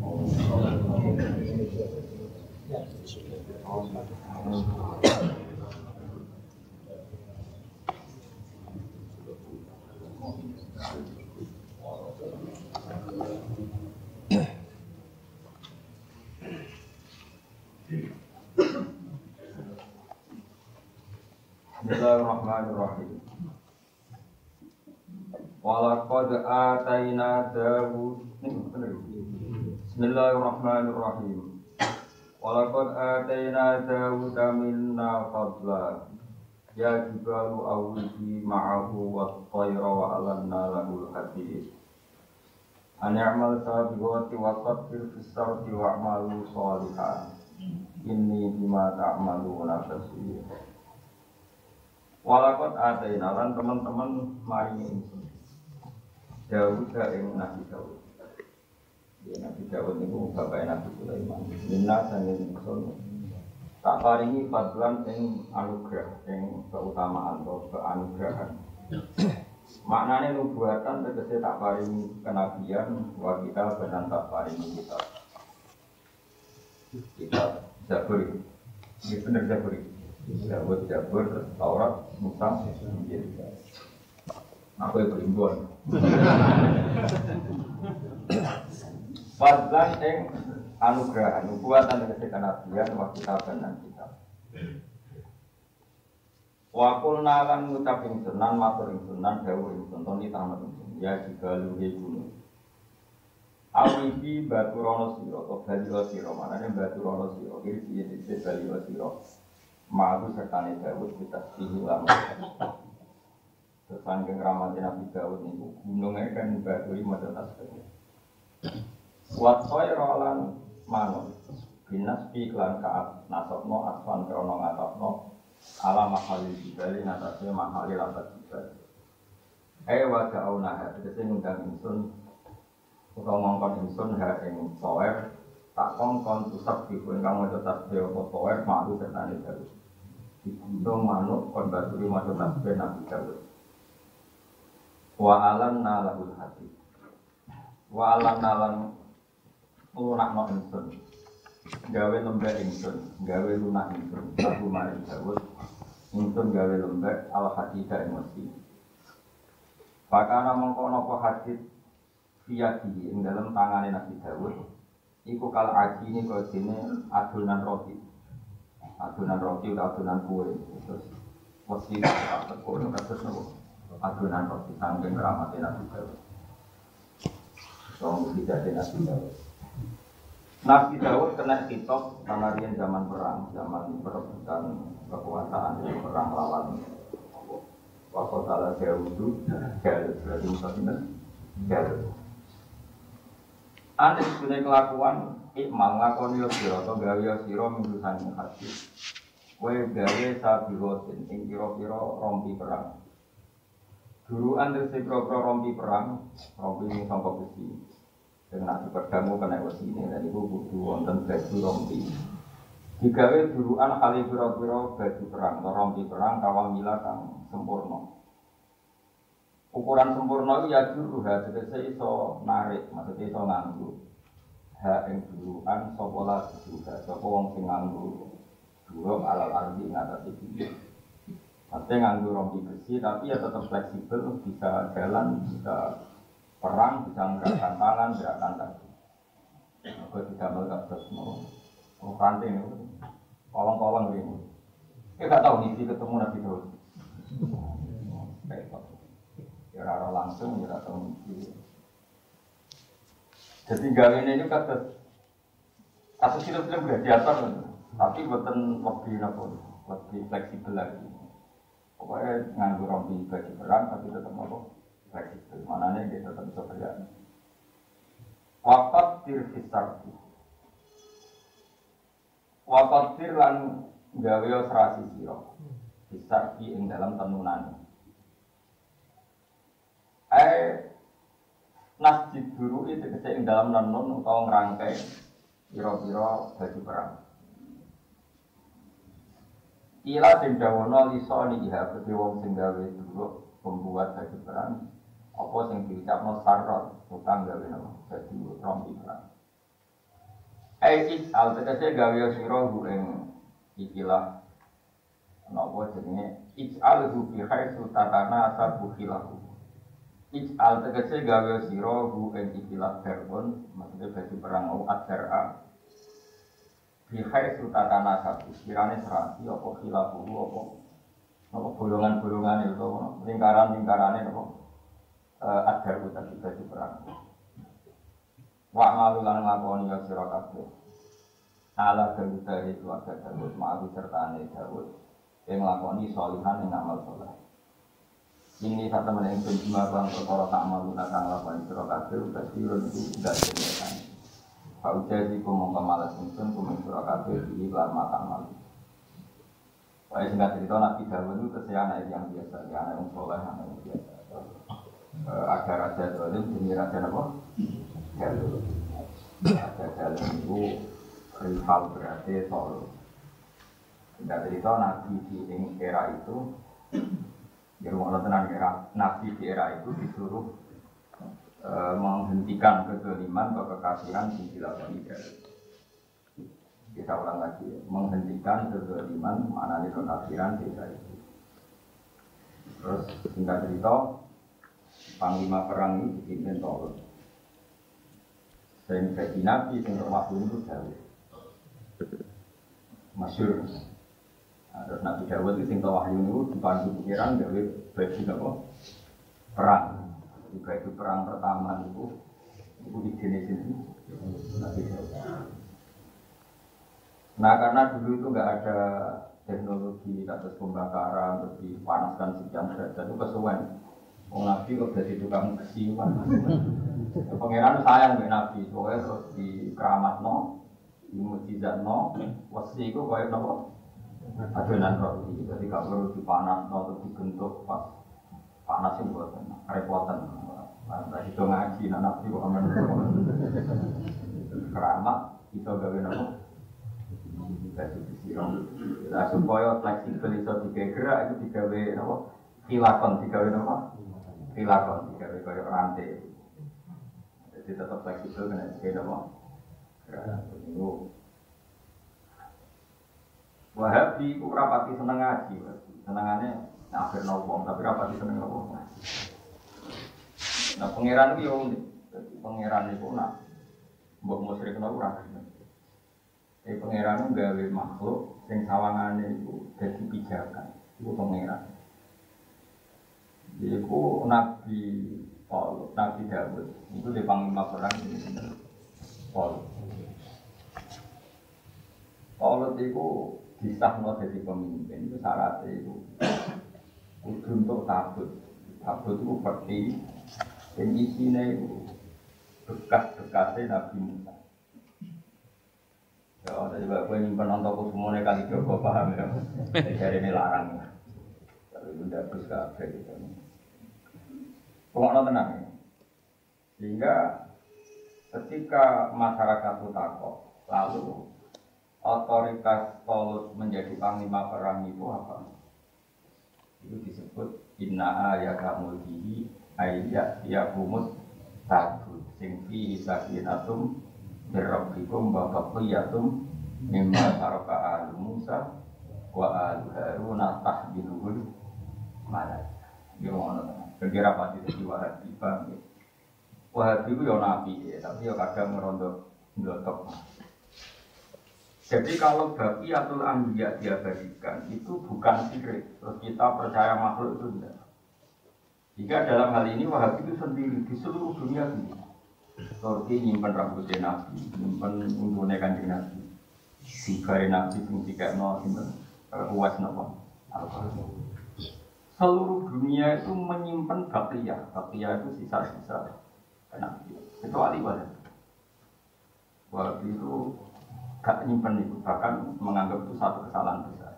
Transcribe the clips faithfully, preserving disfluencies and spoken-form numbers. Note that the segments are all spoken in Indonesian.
Bismillahirrahmanirrahim. Walaqad atayna Dawud. Bismillahirrahmanirrahim. Walaqad atayna Dawud minna fadla. Ya jibalu awwibi ma'ahu wat-tayra wa alanna lahul hadid. An ya'mal sabiqati wa qadir fis sardi wa'malu sholihan. Inni bima ta'maluna basir. Walakot ataina lan teman-teman maringi ingsun Dawud ing Nabi Dawud. Ya Nabi Dawud niku bapak Nabi Sulaiman. Minna sanging ingsun tak paringi fadlan ing anugerah ing keutamaan atau keanugerahan. Maknane nubuatan tegese tak paringi kenabian wa kita benan tak paringi kita. Kita Zabur. Ini benar Zabur. Dawud, Jabur, Taurat, Musa, Injil. Aku yang berimbun. Fadlan ing anugerah, nubuatan dan kenabian wa kitaban dan kitab. Wa qulna lan ngucap ingsun lan matur ingsun lan dawuh ingsun toni tamat ingsun ya jibalu he gunung. Awibi batu rono sira atau balio sira manane batu rono sira iki iki balio sira. Ma'abu sertane Dawud kita hilang. Sesangking rahmatin Nabi Dawud ini gunungnya kan baturi model tasbih. Watsoy rolan manon binas piklan kaat nasabno aswan krono ngatapno ala mahali jibali natasnya mahali lapat jibali. Eh wajah aunah itu ngundang insun atau ngongkon insun ha ing soer tak kongkon usap dipun kamu tetap dewa soer ma'abu sertane Dawud. Di gunung manuk kon baturi model tasbih Nabi Dawud. Wa alam nalahul hati. Wa alam nalan lunak no insun. Gawe lembek insun, gawe lunak insun. Aku maring Dawud. Insun gawe lembek al hati da emosi. Pakana mengkono po hadit fiyadi ing dalam tangane Nabi Dawud. Iku kal aji ini kau sini adonan roti. Adonan roti atau adonan kue. Terus mesti tak tekun terus nopo. Adonan roti sangking rahmatin Nabi Dawud. Soalnya tidak ada Nabi Dawud. Nabi Dawud kena kitab karena dia zaman perang, zaman perebutan kekuasaan, perang lawan. Waktu salah Dawud, Jalut berarti misalnya Jalut. Anda sebenarnya kelakuan ikmal lakoni sira atau gawe sira minggu sanging hati. Kowe gawe sabihotin ing kira-kira rompi perang. Duruan dari sekro-kro rompi perang, rompi ini sangka besi. Dengan nasi pedangmu kena besi ini, dan itu butuh wonten baju rompi. Digawe duruan kali pira-pira baju perang, atau rompi perang kawal mila kang sempurna. Ukuran sempurna itu ya juru, hasilnya iso narik, maksudnya iso nganggu. Ha ing duruan sopola juga, sopo wong sing nganggu. Durung alal ardi ngatasi iki. Artinya nganggu rompi besi, tapi ya tetap fleksibel, bisa jalan, bisa perang, bisa menggerakkan tangan, gerakan kaki. Aku tidak melihat semua, oh ranting itu, kolong-kolong ini. Kita tak tahu misi ketemu Nabi Dawud. Baik, ya rara langsung, ya tahu misi. Jadi gawe ini juga kasus, kasus film-film gladiator, tapi bukan lebih lebih fleksibel lagi. Pokoknya nganggur rompi baju perang tapi tetap apa? Fleksibel. Mananya dia tetap bisa berjalan. Wakat tirfisarki. Wakat tir lan gawe serasi siro. Fisarki ing dalam tenunan. Eh nasjid guru itu kese ing dalam tenun atau ngerangkai piro-piro baju perang. Ila sing dawono liso ni iha kedhe wong sing gawe dulu pembuat baju perang apa sing diucapno sarot tukang gawe nama baju rompi perang. Aik al tegese gawe sira hu ing ikilah napa jenenge ij'al hu fi haitsu tatana asabu khilahu. Ij'al tegese gawe sira hu ing ikilah verbon maksudnya baju perang au adara. Fi haitsu tatana asabu kirane serasi apa khilahu apa apa golongan-golongane utawa lingkaran-lingkarane apa adar tadi baju perang. Wa malu lan nglakoni ya sira kabeh. Ala keluarga itu ada Dawud, ma'abu sertane Dawud yang nglakoni sholihan ing amal saleh. Ini satu meneng penjuma bang perkara tak malu nakang lakoni sira kabeh kasirun itu ndak jenengan. Fa ujazi ku mongko malas ingsun kumen sira kabeh iki lan makan malu. Wae singkat cerita Nabi Dawud itu kesana yang biasa, ya anak yang saleh anak yang biasa. Agar raja Dawud jadi raja apa? Jalur, ada jalur itu rival berarti Solo. Tidak cerita Nabi di era itu, di rumah tenang era Nabi di era itu disuruh e, menghentikan kezaliman atau kekasiran di dilakukan Jalur. Kita ulang lagi, menghentikan kezaliman mana itu kekasiran di era itu. Terus singkat cerita, panglima perang ini dipimpin Solo. Dan bagi Nabi yang wahyu itu Dawud masyhur. Nah, terus Nabi Dawud itu yang wahyu itu dipandu pikiran dari baju apa? Perang. Di baju perang pertama itu itu di jenis ini Nabi Dawud. Nah karena dulu itu nggak ada teknologi kasus pembakaran terus dipanaskan sekian derajat itu kesuwen. Wong Nabi kok jadi tukang besi kan. Pangeran sayang mbek Nabi, soalnya terus di keramatno, di mukjizatno, wesi iku koyo napa? Adonan roti. Jadi gak perlu dipanasno atau dibentuk pas panas sing boten repoten. Lah itu ngaji nang Nabi kok amen. Keramat iso gawe napa? Dadi disirong. Lah supaya fleksibel iso digerak itu digawe napa? Kilakon digawe napa? Kilakon digawe koyo rantai. Jadi tetap fleksibel kena sepeda mau. Itu Wahabi itu rapati seneng ngaji, senengannya akhir nawang, tapi rapati seneng nawang. Nah pangeran itu unik, jadi pangeran itu nak buat musyrik nawang. Jadi pangeran itu gawe makhluk, yang sawangannya itu jadi pijakan, itu pangeran. Jadi itu Nabi Paul, Nabi Dawud itu di panglima perang ini Paul. Paul itu disahno jadi pemimpin itu syaratnya itu untuk tabut. Tabut itu seperti yang isinya itu bekas-bekasnya Nabi Musa. Ya, tadi bapak nyimpan nonton semuanya kali Joko paham ya. Jadi ini larang. Tapi itu tidak bisa gitu. Pokoknya tenang ya. Sehingga ketika masyarakat itu takut, lalu otoritas Tolut menjadi panglima perang itu apa? Itu disebut inna ayaka mulkihi ayat yakumut takut singfi isakinatum birrabbikum wa baqiyatum mimma taraka al Musa wa al Haruna tahbiluhul malaikah. Gimana? Kira pasti jadi Wahabi bang. Wahabi itu ya nabi ya, tapi ya kadang merondok ndotok. Jadi kalau baqiyatul anbiya diabadikan itu bukan syirik. Terus kita percaya makhluk itu tidak. Jika dalam hal ini Wahabi itu sendiri di seluruh dunia ini. Turki nyimpen rambutnya Nabi, nyimpen untuknya kanjeng Nabi. Sigari Nabi yang tiga nol nyimpen kuas nopo. Seluruh dunia itu menyimpan baqiyah. Baqiyah itu sisa-sisa Nabi. Kecuali Wahabi. Wahabi itu gak nyimpan itu, bahkan menganggap itu satu kesalahan besar.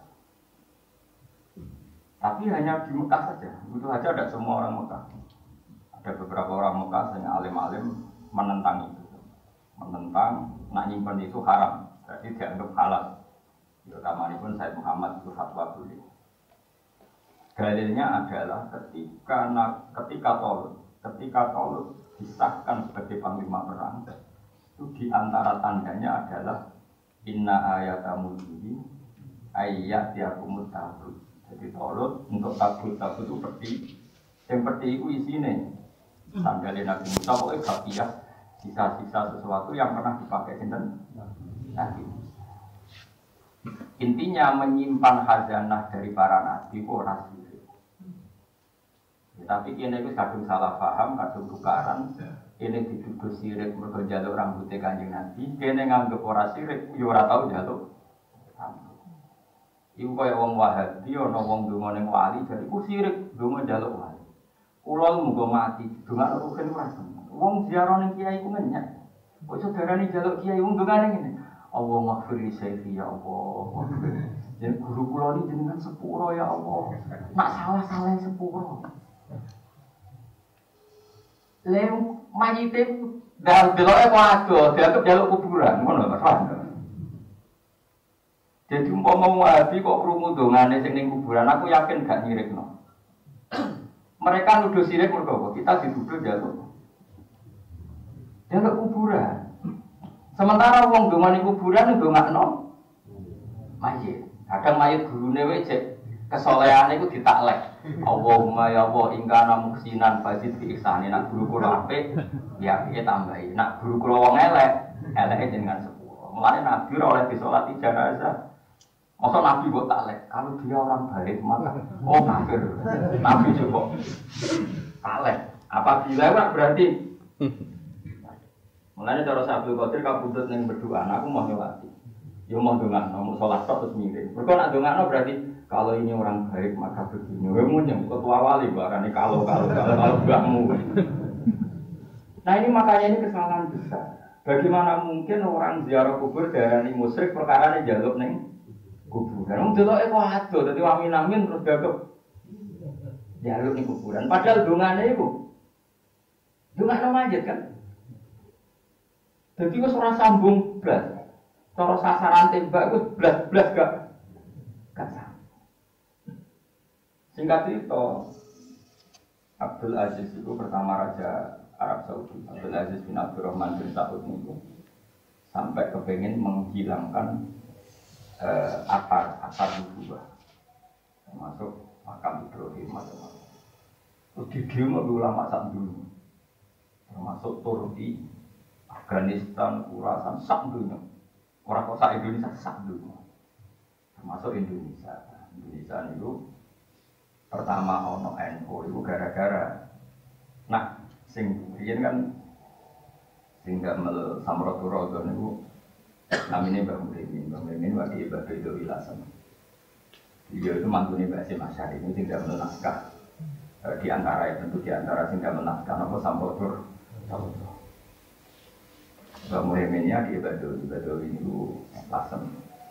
Tapi hanya di Mekah saja. Itu saja ada semua orang Mekah. Ada beberapa orang Mekah yang alim-alim menentang itu. Menentang, nak nyimpan itu haram. Jadi dianggap halal. Terutama ini pun Said Muhammad itu fatwa dulu. Dalilnya adalah ketika ketika Tolut, ketika Tolut disahkan sebagai panglima perang, itu di antara tandanya adalah inna ayatamul ini ayat yakumut tabut. Jadi tolong untuk tabut-tabut itu seperti yang seperti itu isinya sandalnya Nabi Musa pokoknya bakiyah sisa-sisa sesuatu yang pernah dipakai sinten Nabi Musa. Intinya menyimpan khazanah dari para nabi itu orang sirik. Ya, tapi ini itu kadung salah paham, kadung tukaran. Ini dituduh sirik mergo njaluk rambutnya Kanjeng Nabi. Kene nganggep ora sirik, yo ora tau njaluk. Iku kaya wong Wahabi ana wong ndonga ning wali, jadi ku sirik ndonga njaluk wali. Kula muga mati, ndongane rugen ora seneng. Wong ziarah ning kiai ku ngenyak. Kok saudarane njaluk kiai wong ndongane ngene. Allah maghfir sayfi ya Allah. Jadi guru kula ini jenengan sepuro ya Allah. Nak salah-salah sepuro. Lem mayite dal deloke kok ado, dianggap jaluk kuburan, ngono Mas. Jadi umpama Wahabi kok krungu dongane sing ning kuburan, aku yakin gak nyirikno. Mereka nuduh sirik mergo kita dituduh jaluk. Jaluk kuburan. Sementara wong dongane kuburan ndongakno mayit. Kadang mayit gurune wae cek kesolehane iku ditaklek. Allahumma ya Allah ingkana muhsinan fazid bi ihsani. Nak guru kula apik, ya apike tambahi. Nak guru kula wong elek, eleke jenengan sepuro. Mulane Nabi ora oleh disolati jenazah. Masa Nabi kok taklek? Kalau dia orang baik maka oh kafir. Nabi coba taklek. Apabila ora berarti mulane cara Abdul Qadir kabudut ning berdoa, aku mau nyolati. Ya mau ndongakno, mau salat tok terus mirip. Mergo nek ndongakno berarti kalau ini orang baik maka begini. Kowe mun yang ketua wali barane kalau kalau kalau kalau mbahmu. Nah ini makanya ini kesalahan besar. Bagaimana mungkin orang ziarah kubur darani musyrik perkarane njaluk ning kuburan. Wong deloke kok ado, dadi wamin-amin terus gagep njaluk ning kuburan. Padahal dongane iku ndongakno mayit kan. Jadi wis ora sambung blas. Cara sasaran tembak wis blas-blas gak gak sambung. Singkat cerita, Abdul Aziz itu pertama raja Arab Saudi. Abdul Aziz bin Abdurrahman bin Saud itu sampai kepengen menghilangkan eh, akar akar nubuwah, termasuk makam Ibrahim macam-macam. Terus di demo ulama sak dulu, termasuk Turki, Afghanistan, Khurasan, sak dunia. Orang kota Indonesia sak dunia. Termasuk Indonesia. Indonesia itu pertama ono N U itu gara-gara nah, sing riyen kan sing gamel Samratullah niku namine Mbah Mulyani. Mbah Mulyani wakil Mbah Bedo Wilasan. Dia itu mantune Mbah Hasyim Asy'ari ini sing gamel naskah. Di antara tentu di antara sing gamel naskah napa Samratullah. Mbak Muhaiminnya di Badul, di Badul itu Lasem.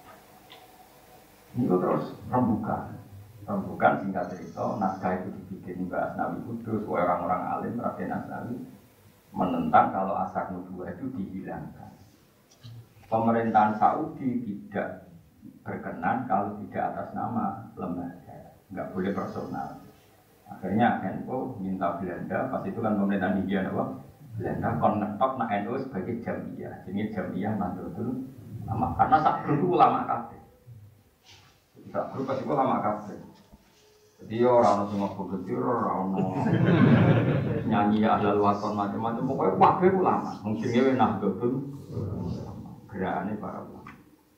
Itu terus rembukan, rembukan singkat cerita, naskah itu dibikin Mbak Asnawi Kudus, orang-orang alim, Raden Asnawi menentang kalau asar nubuwah itu dihilangkan. Pemerintahan Saudi tidak berkenan kalau tidak atas nama lembaga, nggak boleh personal. Akhirnya N U minta Belanda, pas itu kan pemerintahan India apa? Belanda konektor nak N U sebagai jamiah, jadi jamiah Nahdlatul Ulama karena sak grup ulama kabeh. Sak grup pasti ulama kabeh. Jadi orang semua begitu orang nyanyi ahlul waton macam-macam pokoknya kabeh ulama. Mungkin dia Nahdlatul gerakannya para ulama.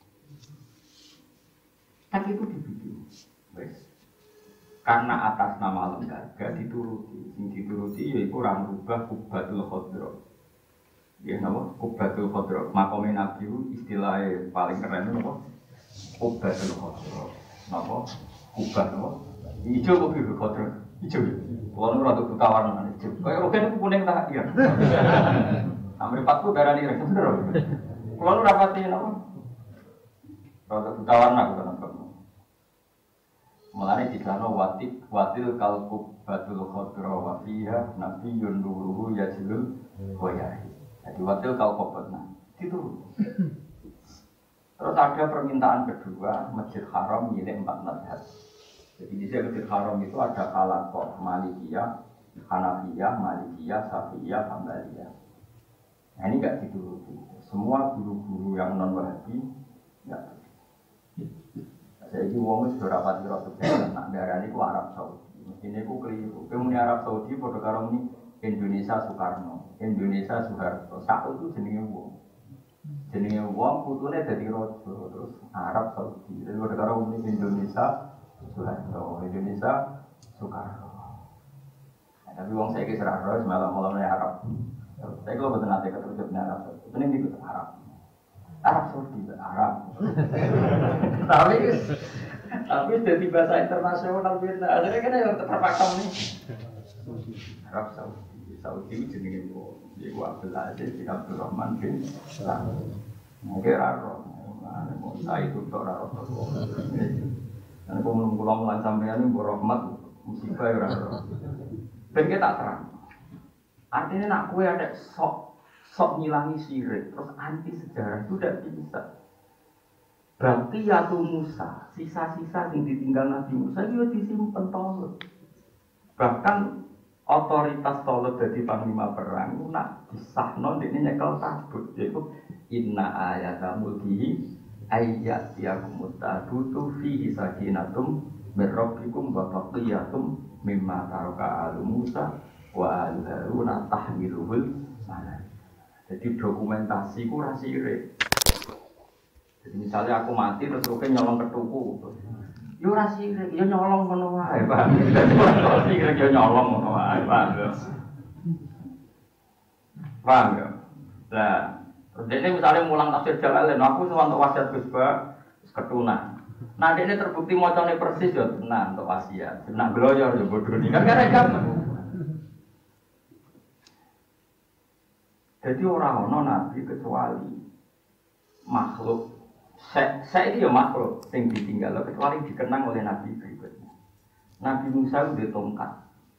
Tapi itu dibikin, guys. Karena atas nama lembaga dituruti, yang dituruti yaitu orang rubah Kubatul Khodro. Ya nama Kubatul Khodro. Makomé Nabi istilahnya paling keren itu apa? Kubatul Khodro. Nama Kubah nama. Hijau Kubatul Khodro. Hijau. Kalau nu rada buta warna hijau. Kayak rogen itu kuning tak iya. Amri patku darah ini bener. Kalau nu rapati nama. Rada buta warna aku kan. Mulane dikano watik watil kalkub batul khodra wa fiha nabiyyun nuruhu yajlul wayahi. Jadi watil kalkubna itu. Terus ada permintaan kedua, Masjid Haram milik empat mazhab. Jadi di Masjid Haram itu ada Khalaqah, Malikiyah, Hanafiyah, Malikiyah, Syafi'iyah, Hambaliyah. Nah ini enggak dituruti. Semua sudah rapat di Rasul nak darah ini ku Arab Saudi. Mestinya ku keliru. Kemudian Arab Saudi pada karo ini Indonesia Soekarno, Indonesia Soeharto. Satu itu jenenge wong. Jenenge wong putune dadi raja terus Arab Saudi. Jadi pada karo ini Indonesia Soeharto, Indonesia Soekarno. Nah, tapi wong saiki serah roh malah mulane Arab. Saya kalau betul nanti ketujuh Arab Saudi. Ini di Arab. Arab Saudi, Arab. Tapi tapi jadi bahasa internasional beda. Akhirnya kan yang terpaksa nih. Arab Saudi, Saudi jenenge wong. Iku Abdul Aziz bin Abdul Rahman bin Saud. Mungkin Arab. Mau saya itu tora Arab. Dan aku mengulang ulang sampean ini berahmat musibah orang. Ben kita terang. Artinya nak kue ada sok sok ngilangi syirik, terus anti sejarah itu tidak bisa. Berarti ya tuh Musa, sisa-sisa yang ditinggal Nabi Musa itu disimpan Tolut. Bahkan otoritas Tolut jadi panglima perang, nak disahno ini nyekel tabut. Yaitu inna ayatamul bihi ayat yakumut tabutu fihi sakinatum mirrabbikum wa baqiyatum mimma taraka alu Musa wa alu Haruna tahmiluhul mana. Jadi dokumentasi ku rasire. Jadi misalnya aku mati terus oke nyolong ketuku. Yo rasire, yo nyolong ngono wae, Pak. Dadi kira yo nyolong ngono wae, Pak. Paham ya? Lah, terus dene misalnya mulang tafsir Jalalain, aku cuma untuk wasiat Gus Ba, ketunan. Nah, dene terbukti macane persis yo tenan untuk wasiat. Nek gloyor yo bodho kan karek gampang. Jadi orang-orang Nabi kecuali makhluk, saya, saya itu ya makhluk yang ditinggal, kecuali dikenang oleh Nabi berikutnya. Nabi Musa itu tongkat,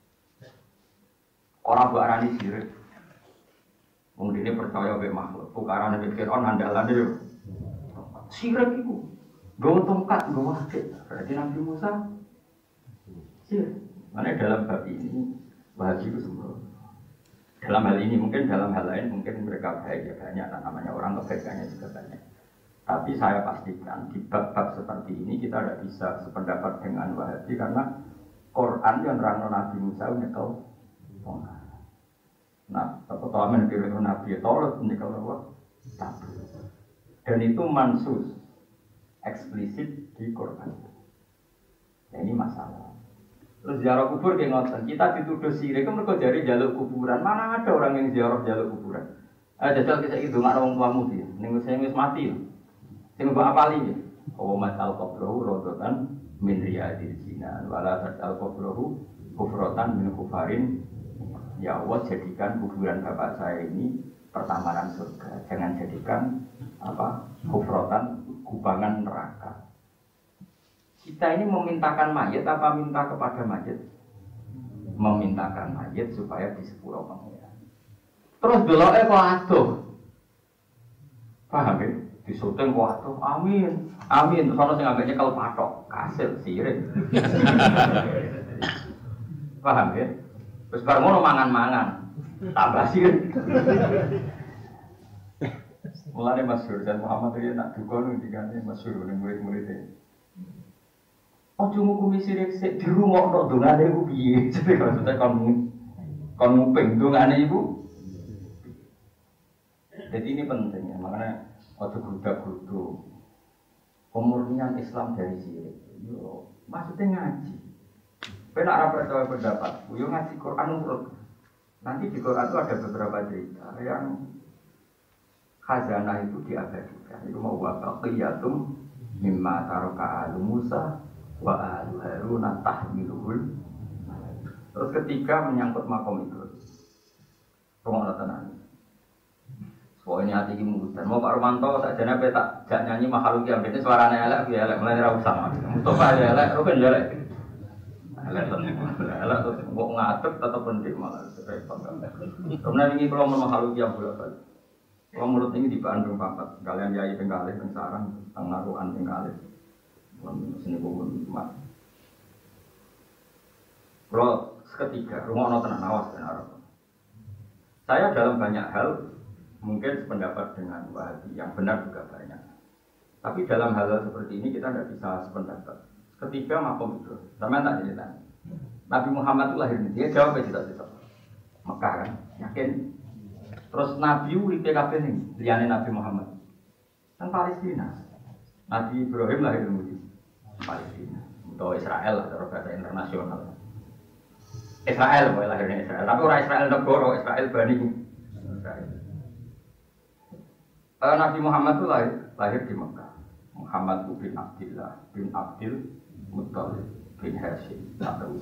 orang berani sirik, mungkin dia percaya be makhluk, bukan Nabi Fir'aun andalan itu, sirik itu, gue tongkat, gue wakil, berarti Nabi Musa sirik. Karena dalam bab ini bahas itu semua. Dalam hal ini mungkin dalam hal lain mungkin mereka baik ya banyak, nah, namanya orang kebaikannya juga banyak. Tapi saya pastikan di bab-bab seperti ini kita tidak bisa sependapat dengan Wahabi karena Quran yang nerangno Nabi Musa nyekel tongkat. Nah, pertama Nabi Nabi Tolut nyekel apa? Tabut. Dan itu mansus eksplisit di Quran. Ya, ini masalah. Terus ziarah kubur kayak ngoten, kita dituduh sirik, kan mereka jari jaluk kuburan. Mana ada orang yang ziarah jaluk kuburan? Eh, jajal kita itu nggak orang tuamu dia, nengok saya mis mati, nengok apa lagi? Oh matal kubrohu rodotan min riyadil jinan, wala matal kubrohu kufrotan min kufarin. Ya Allah jadikan kuburan bapak saya ini pertamanan surga, jangan jadikan apa kufrotan kubangan neraka. Kita ini memintakan mayat apa minta kepada mayat? Memintakan mayat supaya di sepuro pengira. Terus beloknya kok aduh. Paham ya? Disuting kok aduh. Amin. Amin. Terus orang yang agaknya kalau patok. Kasil, sirik. Paham ya? Terus baru mau mangan-mangan. Tambah sirik. Mulanya masyhur dan Muhammad itu nak dukun ngendikane masyhur ning murid-muridnya. Ojo ngukumi sirik sik dirungokno dongane iku piye? Jadi maksudnya kon kon nguping dongane iku. Jadi ini penting ya, makanya ojo grudak-gruduk. Pemurnian Islam dari sirik. Yo, maksudnya ngaji. Benar ora percaya pendapat. Yo ngaji Quran urut. Nanti di Quran itu ada beberapa cerita yang khazanah itu diabadikan. Itu mau waqiyatum mimma taraka alu Musa wa alu Haruna tahmiluhul. Terus ketika menyangkut makom itu, rumah tenan. Soalnya hati ibu dan mau Pak Romanto tak jana tak jak nyanyi makhluk yang ini suaranya elek, biar elek mulai rau sama. Mustafa elek, Ruben elek. Elek tenang, elek terus mau ngatur tetap penting malah repot. Kemudian ini kalau makhluk yang bolak balik. Kalau menurut ini di Bandung Papat, kalian jaya Penggalih, Sarang, Tengnaruan Penggalih. Sini pun cuma. Kalau ketiga, rumah ono tenan awas dan Arab. Saya dalam banyak hal mungkin sependapat dengan Wahabi, yang benar juga banyak. Tapi dalam hal seperti ini kita tidak bisa sependapat. Ketiga makom itu. Sama tak cerita. Nabi Muhammad itu lahir di dia jawab ya cerita-cerita. Mekah kan, yakin. Terus Nabi uripe kabeh ning liyane Nabi Muhammad. Kan Palestina. Nabi Ibrahim lahir di Palestina. Atau Israel atau bahasa internasional. Israel boleh lahirnya Israel. Tapi orang Israel negara, Israel Bani Israel. Uh, Nabi Muhammad itu lahir, lahir di Mekah. Muhammad bin Abdillah bin Abdil Muttalib bin Hashim.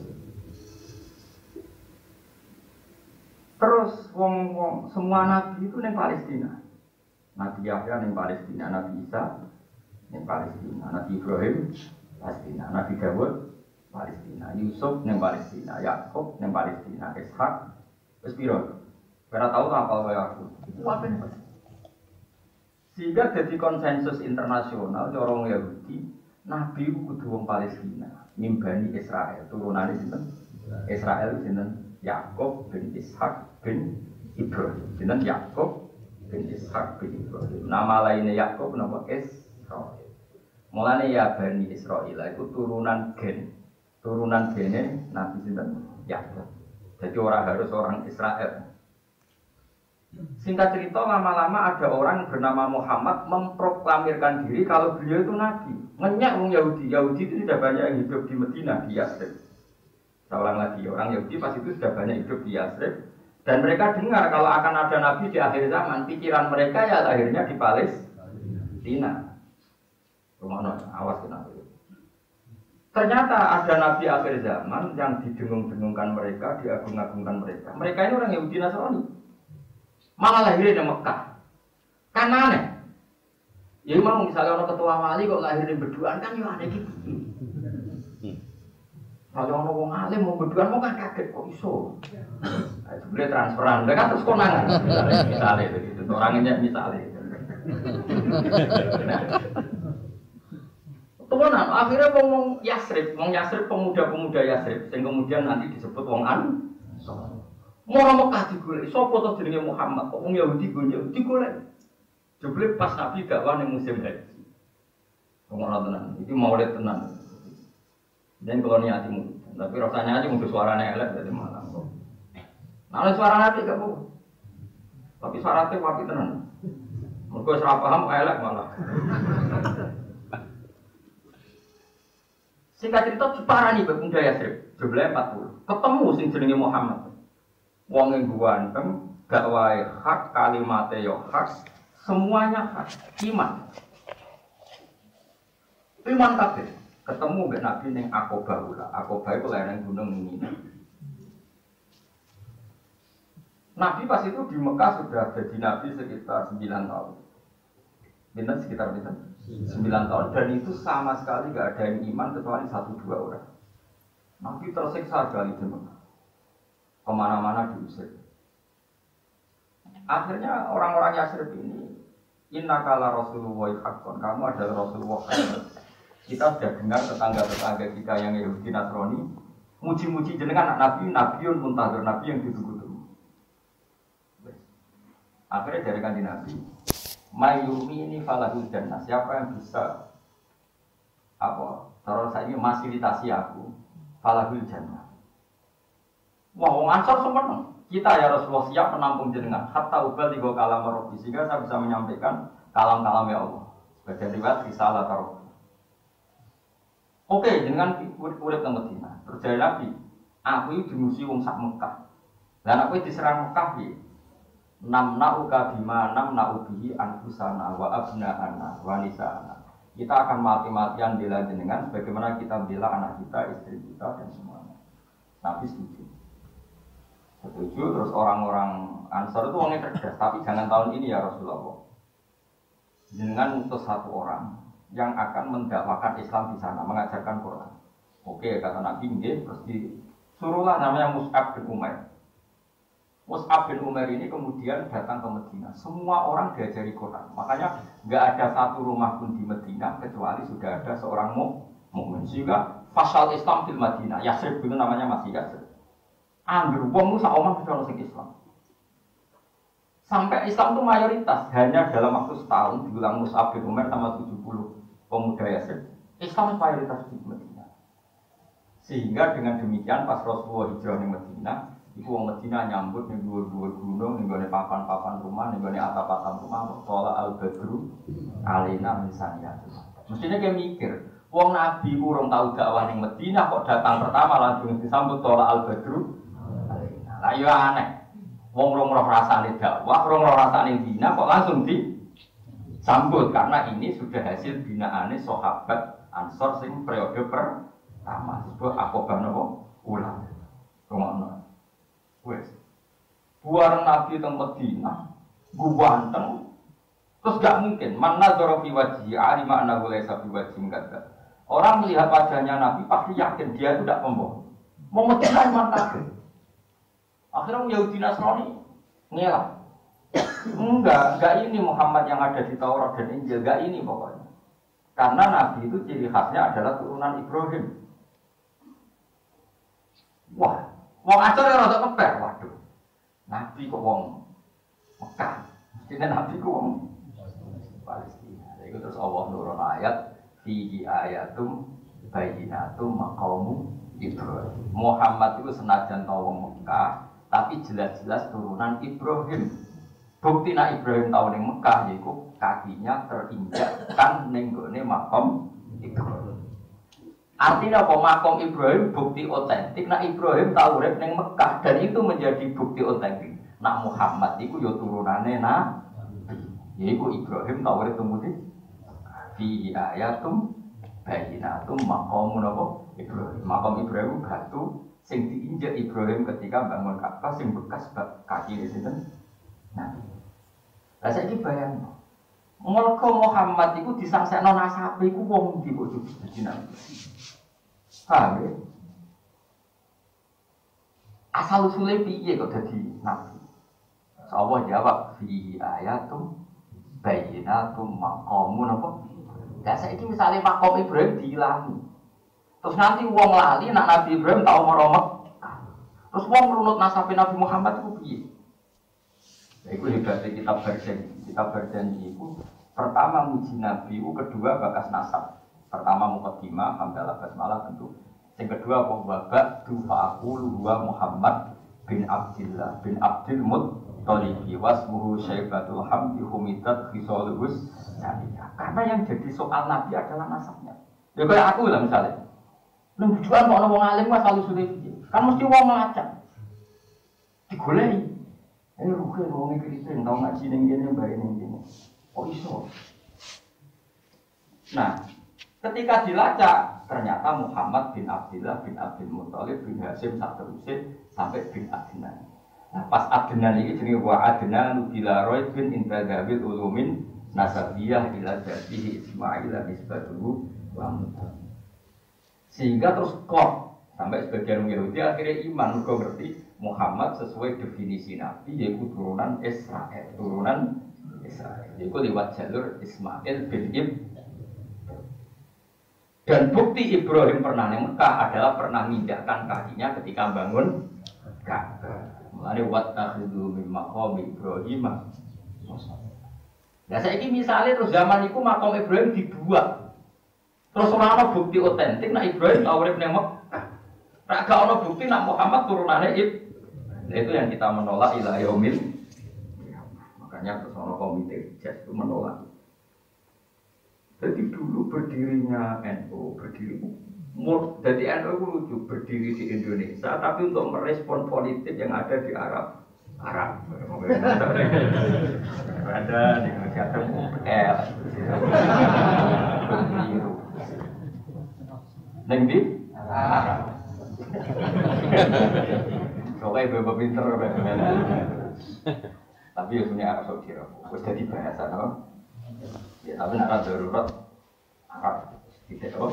Terus wong wong semua nabi itu neng Palestina. Nabi Yahya neng Palestina, Nabi Isa neng Palestina, Nabi Ibrahim Palestina, Nabi Dawud Palestina, Yusuf neng Palestina, Yakub neng Palestina, Ishak wis piro? Ora tahu apa kaya aku. Itu apa nih? Sehingga jadi konsensus internasional orang Yahudi, Nabi itu kudu wong Palestina, nimbani Israel, turunane sinten? Israel sinten? Yakub bin Ishak bin Ibrahim. Sinten Yakub bin Ishak bin Ibrahim. Nama lainnya Yakub nama Israel. Mulane ya Bani Israel itu turunan gen. Turunan gene Nabi sinten? Yakub. Jadi orang harus orang Israel. Singkat cerita, lama-lama ada orang bernama Muhammad memproklamirkan diri kalau beliau itu Nabi. Ngenyak orang Yahudi. Yahudi itu sudah banyak yang hidup di Medina, di Yathrib. Seorang lagi, orang Yahudi pas itu sudah banyak hidup di Yathrib. Dan mereka dengar kalau akan ada Nabi di akhir zaman. Pikiran mereka ya lahirnya di Palestina. Rumah awas kenapa. Ternyata ada Nabi akhir zaman yang didengung-dengungkan mereka, diagung-agungkan mereka. Mereka ini orang Yahudi Nasrani. Malah lahir di Mekah. Kan aneh. Ya mau misalnya orang ketua wali kok lahir di berduaan kan ya aneh gitu. Kalau orang wong alim mau berduaan mau kan kaget kok iso. Nah, itu boleh transferan, mereka terus konangan. Misalnya begitu, orangnya misalnya. Temenan, akhirnya wong Yasrib, wong Yasrib pemuda-pemuda Yasrib, yang kemudian nanti disebut wong Ansor. Mau Mekah digolek, sapa to jenenge Muhammad? Kok wong Yahudi go Yahudi digolek. Jebule pas Nabi dakwah ning musim haji. Wong ora tenan, iki maulid tenan. Dan kalau niatimu, tapi rasanya aja mungkin suaranya elek dari malam kok. Nah, suara nanti gak apa. Tapi suaranya wapi tenan. Mergo wis ora paham elek malah. Singkat cerita diparani Mbak Bunda Yasrib, jumlahnya empat puluh. Ketemu sing jenenge Muhammad. Wong yang ganteng, gak wae hak kalimatnya yo hak, semuanya hak, iman. Iman kabeh. Ketemu mbek Nabi ning Aqabah ula. Aqabah iku lereng gunung ini. Nabi pas itu di Mekah sudah jadi nabi sekitar sembilan tahun. Benar sekitar benar sembilan tahun dan itu sama sekali gak ada yang iman kecuali satu dua orang. Nabi tersiksa sekali di Mekah. Kemana-mana diusir. Akhirnya orang-orang Yasrib ini, innakala Rasulullah haqqan, kamu adalah Rasulullah haqqan. Kita sudah dengar tetangga-tetangga kita yang Yahudi Nasrani muji-muji jenengan Nabi, Nabiun muntazir, Nabi yang ditunggu-tunggu. Akhirnya dari kanjeng Nabi, Mayumi ini falahul jannah. Siapa yang bisa apa? Terus saya ini fasilitasi aku, falahul jannah. Wah, wong Ansor sempurna. Kita ya Rasulullah siap menampung jenengan. Hatta ubal tiga kalam Rabbi sehingga saya bisa menyampaikan kalam-kalam ya Allah. Sebagian riwayat risalah taruh. Oke, jenengan urip teng Madinah. Terjadi Nabi, aku iki dimusuhi wong sak Mekah. Lah aku diserang Mekah piye? Namna'uka bima namna'u bihi anfusana wa abna'ana wa nisa'ana. Kita akan mati-matian bela jenengan sebagaimana kita bela anak kita, istri kita dan semuanya. Nabi setuju. Setuju, terus orang-orang Ansor itu orangnya cerdas, tapi jangan tahun ini ya Rasulullah. Jenengan utus satu orang yang akan mendakwakan Islam di sana, mengajarkan Quran. Oke, kata Nabi, nggih, terus disuruhlah namanya Mus'ab bin Umair. Mus'ab bin Umair ini kemudian datang ke Medina. Semua orang diajari Quran. Makanya nggak ada satu rumah pun di Medina kecuali sudah ada seorang mukmin. Sehingga fasal Islam di Madinah, Yasrib itu namanya masih Yasrib. Anggur wong sak omah bisa orang Islam. Sampai Islam itu mayoritas hanya dalam waktu setahun diulang Mus'ab bin Umair sama tujuh puluh pemuda Yasrib. Islam mayoritas di Madinah. Sehingga dengan demikian pas Rasulullah hijrah di Madinah, iku wong Madinah nyambut ning dhuwur-dhuwur gunung, ning gone papan-papan rumah, ning gone atap-atap rumah, tola al-badru alaina min saniyati. Mestinya kayak mikir, wong Nabi urung tau dakwah ning Madinah kok datang pertama langsung disambut tola al-badru alaina. Lah yo aneh. Wong rong roh rasane dakwah, rong roh rasane bina kok langsung disambut karena ini sudah hasil binaane sahabat Ansor sing periode pertama disebut Aqabah napa ulang. Rumakno. Wes. Buareng Nabi teng Madinah, ganteng. Terus gak mungkin mana dzarafi wajhi alima anna laysa bi wajhin kadza. Orang melihat wajahnya Nabi pasti yakin dia itu tidak pembohong. Mau Madinah mantap. Akhirnya Yahudi Nasrani ngelak. Enggak, enggak ini Muhammad yang ada di Taurat dan Injil, enggak ini pokoknya. Karena Nabi itu ciri khasnya adalah turunan Ibrahim. Wah, wong Acor ya rada keper, waduh. Nabi kok wong Mekah. Mestinya Nabi kok wong Palestina. Itu terus Allah nurun ayat fihi ayatum bayyinatum maqamu Ibrahim. Muhammad itu senajan tau wong Mekah, tapi jelas-jelas turunan Ibrahim. Bukti nak Ibrahim tahun yang Mekah, yaitu kakinya terinjakkan nenggone makom Ibrahim. Artinya apa? Makom Ibrahim bukti otentik. Nak Ibrahim tahu urip neng Mekah dan itu menjadi bukti otentik. Nak Muhammad itu yo turunane Nabi. Yaitu Ibrahim tahu urip temudi. Fi ayatum bayyinatum maqamun apa? Ibrahim. Makom Ibrahim batu sing diinjak Ibrahim ketika bangun Ka'bah sing bekas kaki di sini. Nah, lah saiki bayang, mergo Muhammad iku disangsekno nasabe iku wong ndi kok dadi nabi. Paham ya? Asal usule piye kok dadi nabi? Allah jawab fi ayatum bayyinatum maqamun apa? Lah saiki misale maqam Ibrahim diilangi. Terus nanti wong lali nak Nabi Ibrahim tau meromok. Terus wong runut nasabe Nabi Muhammad itu piye? Ya iku hebatnya kitab berjanji. Kitab berjanji itu pertama muji Nabi, itu kedua bakas nasab. Pertama muqaddimah, hamdalah basmalah tentu. Yang kedua babak dufa'aqulu wa Muhammad bin Abdillah bin Abdil Muttalibi wasmuhu syaibatul hamdi humidat khisaluhus jadinya. Karena yang jadi soal Nabi adalah nasabnya. Ya kayak aku lah misalnya. Nang bujukan kok ana wong alim wis selalu sulit iki. Kan mesti wong ngelacak. Digoleki. Eh rugi wong iki kristen tau ngaji ning kene bare ning kene. Kok iso? Nah, ketika dilacak ternyata Muhammad bin Abdillah bin Abdul Muthalib bin Hasyim saterusé sampai bin Adnan. Nah, pas Adnan iki jenenge wa Adnan bila Roy bin Intadabil Ulumin Nasabiyah ila jadihi Ismail nisbatuhu wa mutam. Sehingga terus klop sampai sebagian Yahudi akhirnya iman mergo ngerti Muhammad sesuai definisi Nabi yaitu turunan Israel, turunan Israel. Yaitu lewat jalur Ismail bin Ibrahim. Dan bukti Ibrahim pernah di Mekah adalah pernah menginjakkan kakinya ketika bangun Ka'bah. Mulane wattakhidhu min maqami Ibrahim. Nah saiki misalnya terus zaman itu makam Ibrahim dibuat. Terus ora ana bukti otentik nek Ibrahim tau urip ning Mekah. Ora gak ana bukti nek Muhammad turunane Ibrahim. Nah, itu yang kita menolak ila yaumil. Makanya terus ana komite jas itu menolak. Jadi dulu berdirinya N U, berdiri jadi N U itu lucu, berdiri di Indonesia tapi untuk merespon politik yang ada di Arab. Arab. Ada di Indonesia temu L. Biru. Neng di Arab. Soalnya beberapa pinter tapi ya punya Arab Saudi. Wes jadi bahasa no. Ya tapi nak ada darurat Arab tidak oh.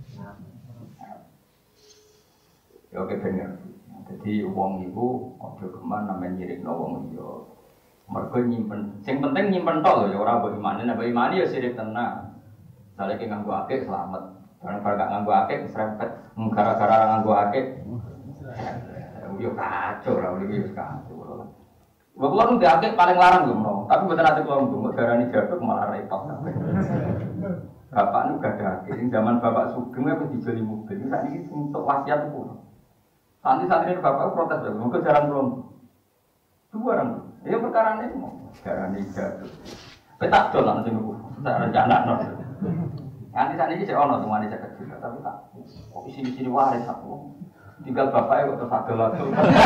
Ya oke benar. Jadi uang itu ojo keman namanya nyirik no wong yo. Mergo nyimpen. Sing penting nyimpen tok lho ya ora mbok imane, nek imane ya sirik tenan. Sale ki nganggo akeh selamat. Karena kalau gak nganggo akeh serempet gara-gara nganggo akeh. Yo kacau ra iki wis kacau. Wong kula nu akeh paling larang lho menawa, tapi mboten ate kula nggo darani jabek malah repot. Bapak ini gak ada akhir. Zaman bapak Sugeng apa dijoli mobil. Ini saat ini untuk wasiat pun. Santri-santri bapak protes lagi. Mungkin jarang belum. Dua orang. Ya perkara ini mau. Jarang ini jatuh. Petak dol lah nanti nunggu. Tak rencana no. Nanti saat ini saya ono semua ini saya kecil. Tapi tak. Kok isi-isi waris aku. Tinggal bapaknya kok terus adol-adol.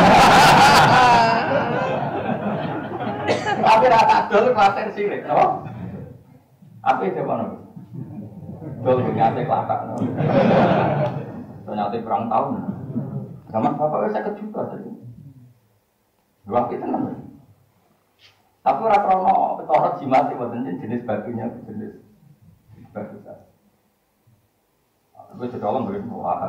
Tapi rata adol klaten sirik, no? Apa itu mana? Adol nyate kelakak, no? Ternyata kurang tahun. Zaman bapaknya saya kejuta tadi. Dua kita namanya. Tapi orang krono petoro jimat itu jenis batunya jenis batu saya. Gue sekolah beri wah,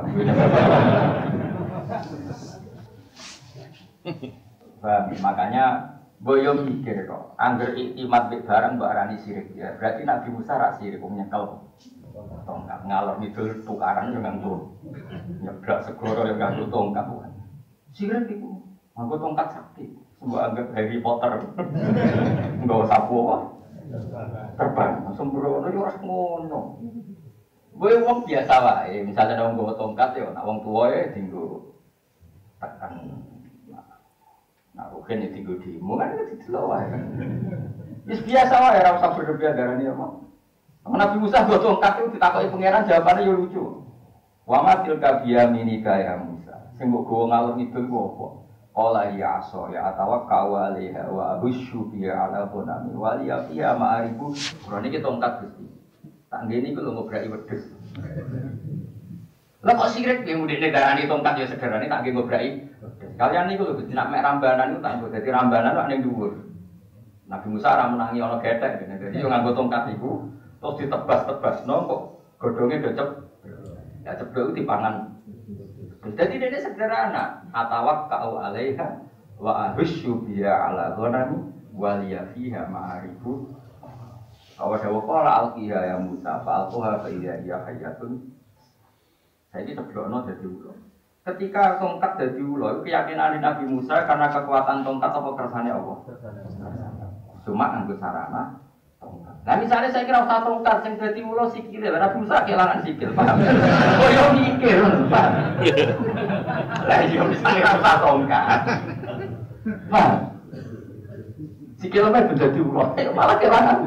makanya boyo mikir kok, angger iktimat bik barang mbak arani sirik ya. Berarti Nabi Musa rak sirik nyekel tongkat ngalor ngidul tukaran yo nganggo nyebrak segoro yo nganggo tongkat. Sirik iku nganggo tongkat sakti. Semua anggap Harry Potter. Nggawa sapu apa? Terbang, sembrono yo ora ngono. Gue wong biasa wae, misalnya ada wong bawa tongkat ya, nak wong tua ya tinggu tekan, nah mungkin ya tinggu dimu kan itu tidak wae. Is biasa wae, rasa usah berlebihan darah ni apa? Nabi Musa bawa tongkat itu ditakoi pangeran jawabannya yo lucu. Wa matil kabiya minika ya Musa, sing mbok gowo ngalor ngidul ku apa? Qala ya aso ya atawakkau alaiha wa abushu biya ala qunami wa liya fiya ma'aribu. Kurang iki tongkat Gusti. Tak ngene iku lho ngobrak wedhus. Lah kok sirik yang mudine darani tongkat ya sederhana tak nggih ngobrak. Kalian niku lho nek mek rambanan niku tak nggo dadi rambanan kok ning dhuwur. Nabi Musa ora menangi ana gethek ngene. Dadi yo nganggo tongkat iku terus ditebas-tebasno kok godhonge docep. Ya ceblok dipangan. Jadi ini sederhana. Atawak kau alaiha wa ahusyu biya ala ghanami wa liya fiha ma'arifu. Awas dawa qala alqiha ya Musa fa alquha fa idza hiya hayyatun. Saiki ceblokno dadi ulo. Ketika tongkat dadi ulo, keyakinan Nabi Musa karena kekuatan tongkat apa kersane Allah. Cuma nganggo sarana tongkat. Lah misale saya kira usah tongkat sing dadi ulo sikile, Nabi Musa kelangan sikil, paham? Oh yo mikir, Pak. Lah yo misale usah tongkat. Pak. Sikile meh dadi ulo, malah kelangan.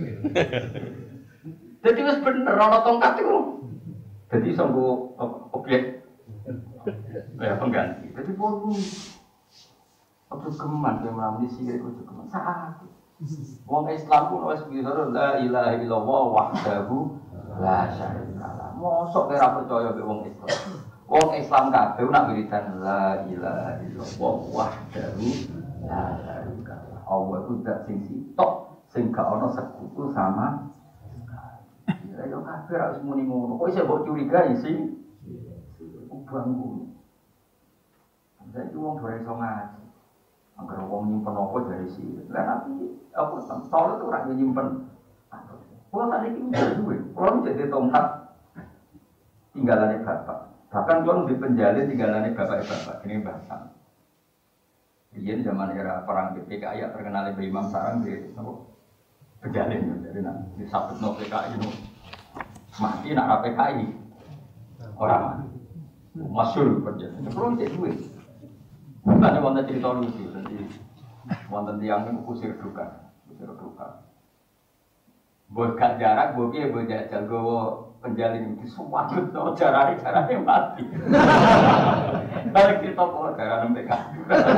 Jadi wis bener ana tongkat iku. Jadi sanggo objek ya pengganti. Jadi pun apa keman yang meramuni sirik itu keman saat. Wong Islam pun wis bisa la ilaha illallah wahdahu la syarikalah. Mosok ora percaya mek wong Islam. Wong Islam kabeh nak wiridan la ilaha illallah wahdahu la syarikalah. Allah itu zat sing sitok sing gak ana sekutu sama sekali. Ya kabeh ra wis muni ngono. Kok iso mbok curigai sih? Ubangku. Saiki wong ora iso ngaji. Angger wong nyimpen apa dari sih. Lah tapi apa tolong itu ora nyimpen. Wong sak iki duwe. Wong jadi tongkat tinggalane bapak. Bahkan wong di penjalin tinggalane bapak-bapak ini bahasa. Biyen zaman era perang P K I ya terkenal Mbah Imam Sarang di apa? Berjalin jadi nak disabut no P K I itu mati nak P K I orang mati masyhur berjalin perlu jadi duit bukan wonten cerita lucu nanti wonten tiang itu kusir duka kusir duka buat gak jarak buat dia buat jajal gue penjalin itu semua betul jarak jaraknya mati balik cerita kok jarak P K I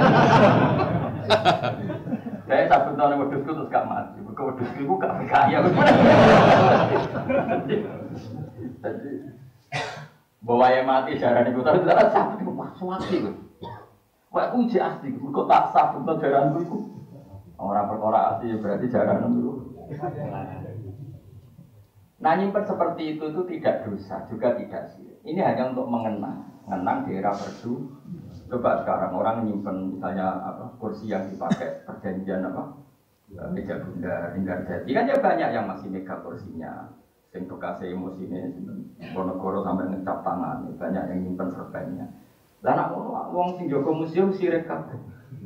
saya sabut tahun wedhusku terus gak mati. Kok wedhusku iku gak kaya. Jadi bawa yang mati jarane iku terus ora sabut iku mati kok. Wah uji asli kok tak sabut jaranku iku. Ora perkara asli berarti jaran itu. Nah nyimpen seperti itu itu tidak dosa juga tidak sih. Ini hanya untuk mengenang, mengenang di era perdu. Coba sekarang orang nyimpen misalnya apa kursi yang dipakai perjanjian apa meja bunda hingga jadi kan ya banyak yang masih mega kursinya sing bekas emosi ini Bonegoro sampai ngecap tangan banyak yang nyimpen serbannya lah nak wong sing jaga museum sirik kabeh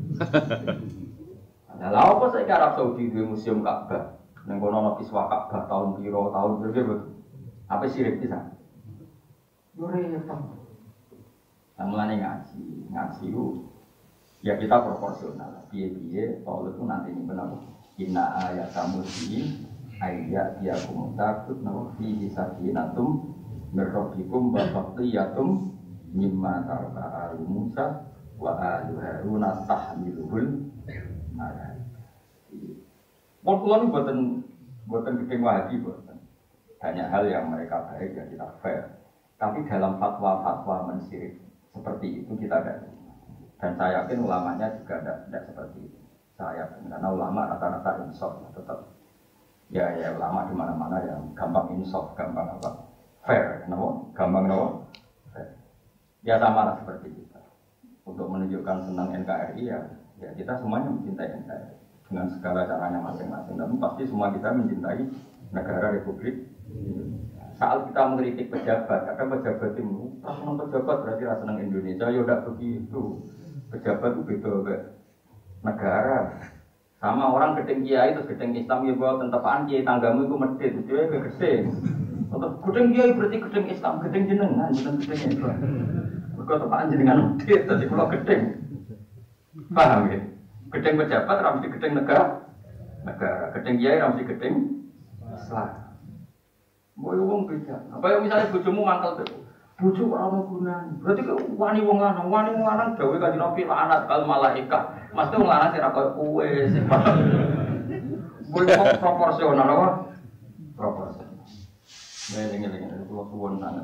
nah lha apa saiki Arab Saudi duwe museum Ka'bah ning kono ana kiswah Ka'bah tahun piro tahun piro Apa sirik bisa? Yo repot. Mulane ngaji, ngaji itu ya kita proporsional. Piye-piye kalau itu nanti ini benar. Inna ayat kamu di ayat ya kumtakut nawa fi sakinatum mirrobikum bafaqiyatum mimma tarka al Musa wa alu Haruna tahmiluhul marah. Mulai buatan buatan gedeng wahabi buatan banyak hal yang mereka baik dan kita fair. Tapi dalam fatwa-fatwa mensirik seperti itu kita ada, dan saya yakin ulamanya juga tidak, tidak seperti itu. Saya yakin karena ulama rata-rata insaf tetap, ya ya ulama di mana-mana yang gampang insaf, gampang apa, fair, kenapa? Gampang kenapa? Fair. Ya sama lah seperti kita. Untuk menunjukkan senang N K R I ya, ya kita semuanya mencintai N K R I dengan segala caranya masing-masing. Dan pasti semua kita mencintai negara Republik Indonesia. Saat kita mengkritik pejabat, kadang pejabat itu, pas senang pejabat berarti rasa senang Indonesia, ya udah begitu. Pejabat itu beda negara. Sama orang gedeng kiai itu gedeng Islam ya bahwa tentepaan kiai tanggamu itu medit, itu ya gedeng. Untuk gedeng kiai berarti gedeng Islam, gedeng jenengan, bukan gedeng Islam. Berkata tepaan jenengan medit, tadi kalau gedeng, paham ya? Gedeng pejabat ramsi gedeng negara, negara. Gedeng kiai ramsi gedeng Islam. Boyo wong beda. Apa yang misalnya bojomu mangkel tuh. Bojo ora ono gunane. Berarti ke wani wong lanang, wani wong lanang dawuh kanjeng Nabi laknat kal malaikat. Mesti wong lanang sing ra koyo kowe sing boyo proporsional apa? Proporsional. Ngeling-eling itu suwon sangat.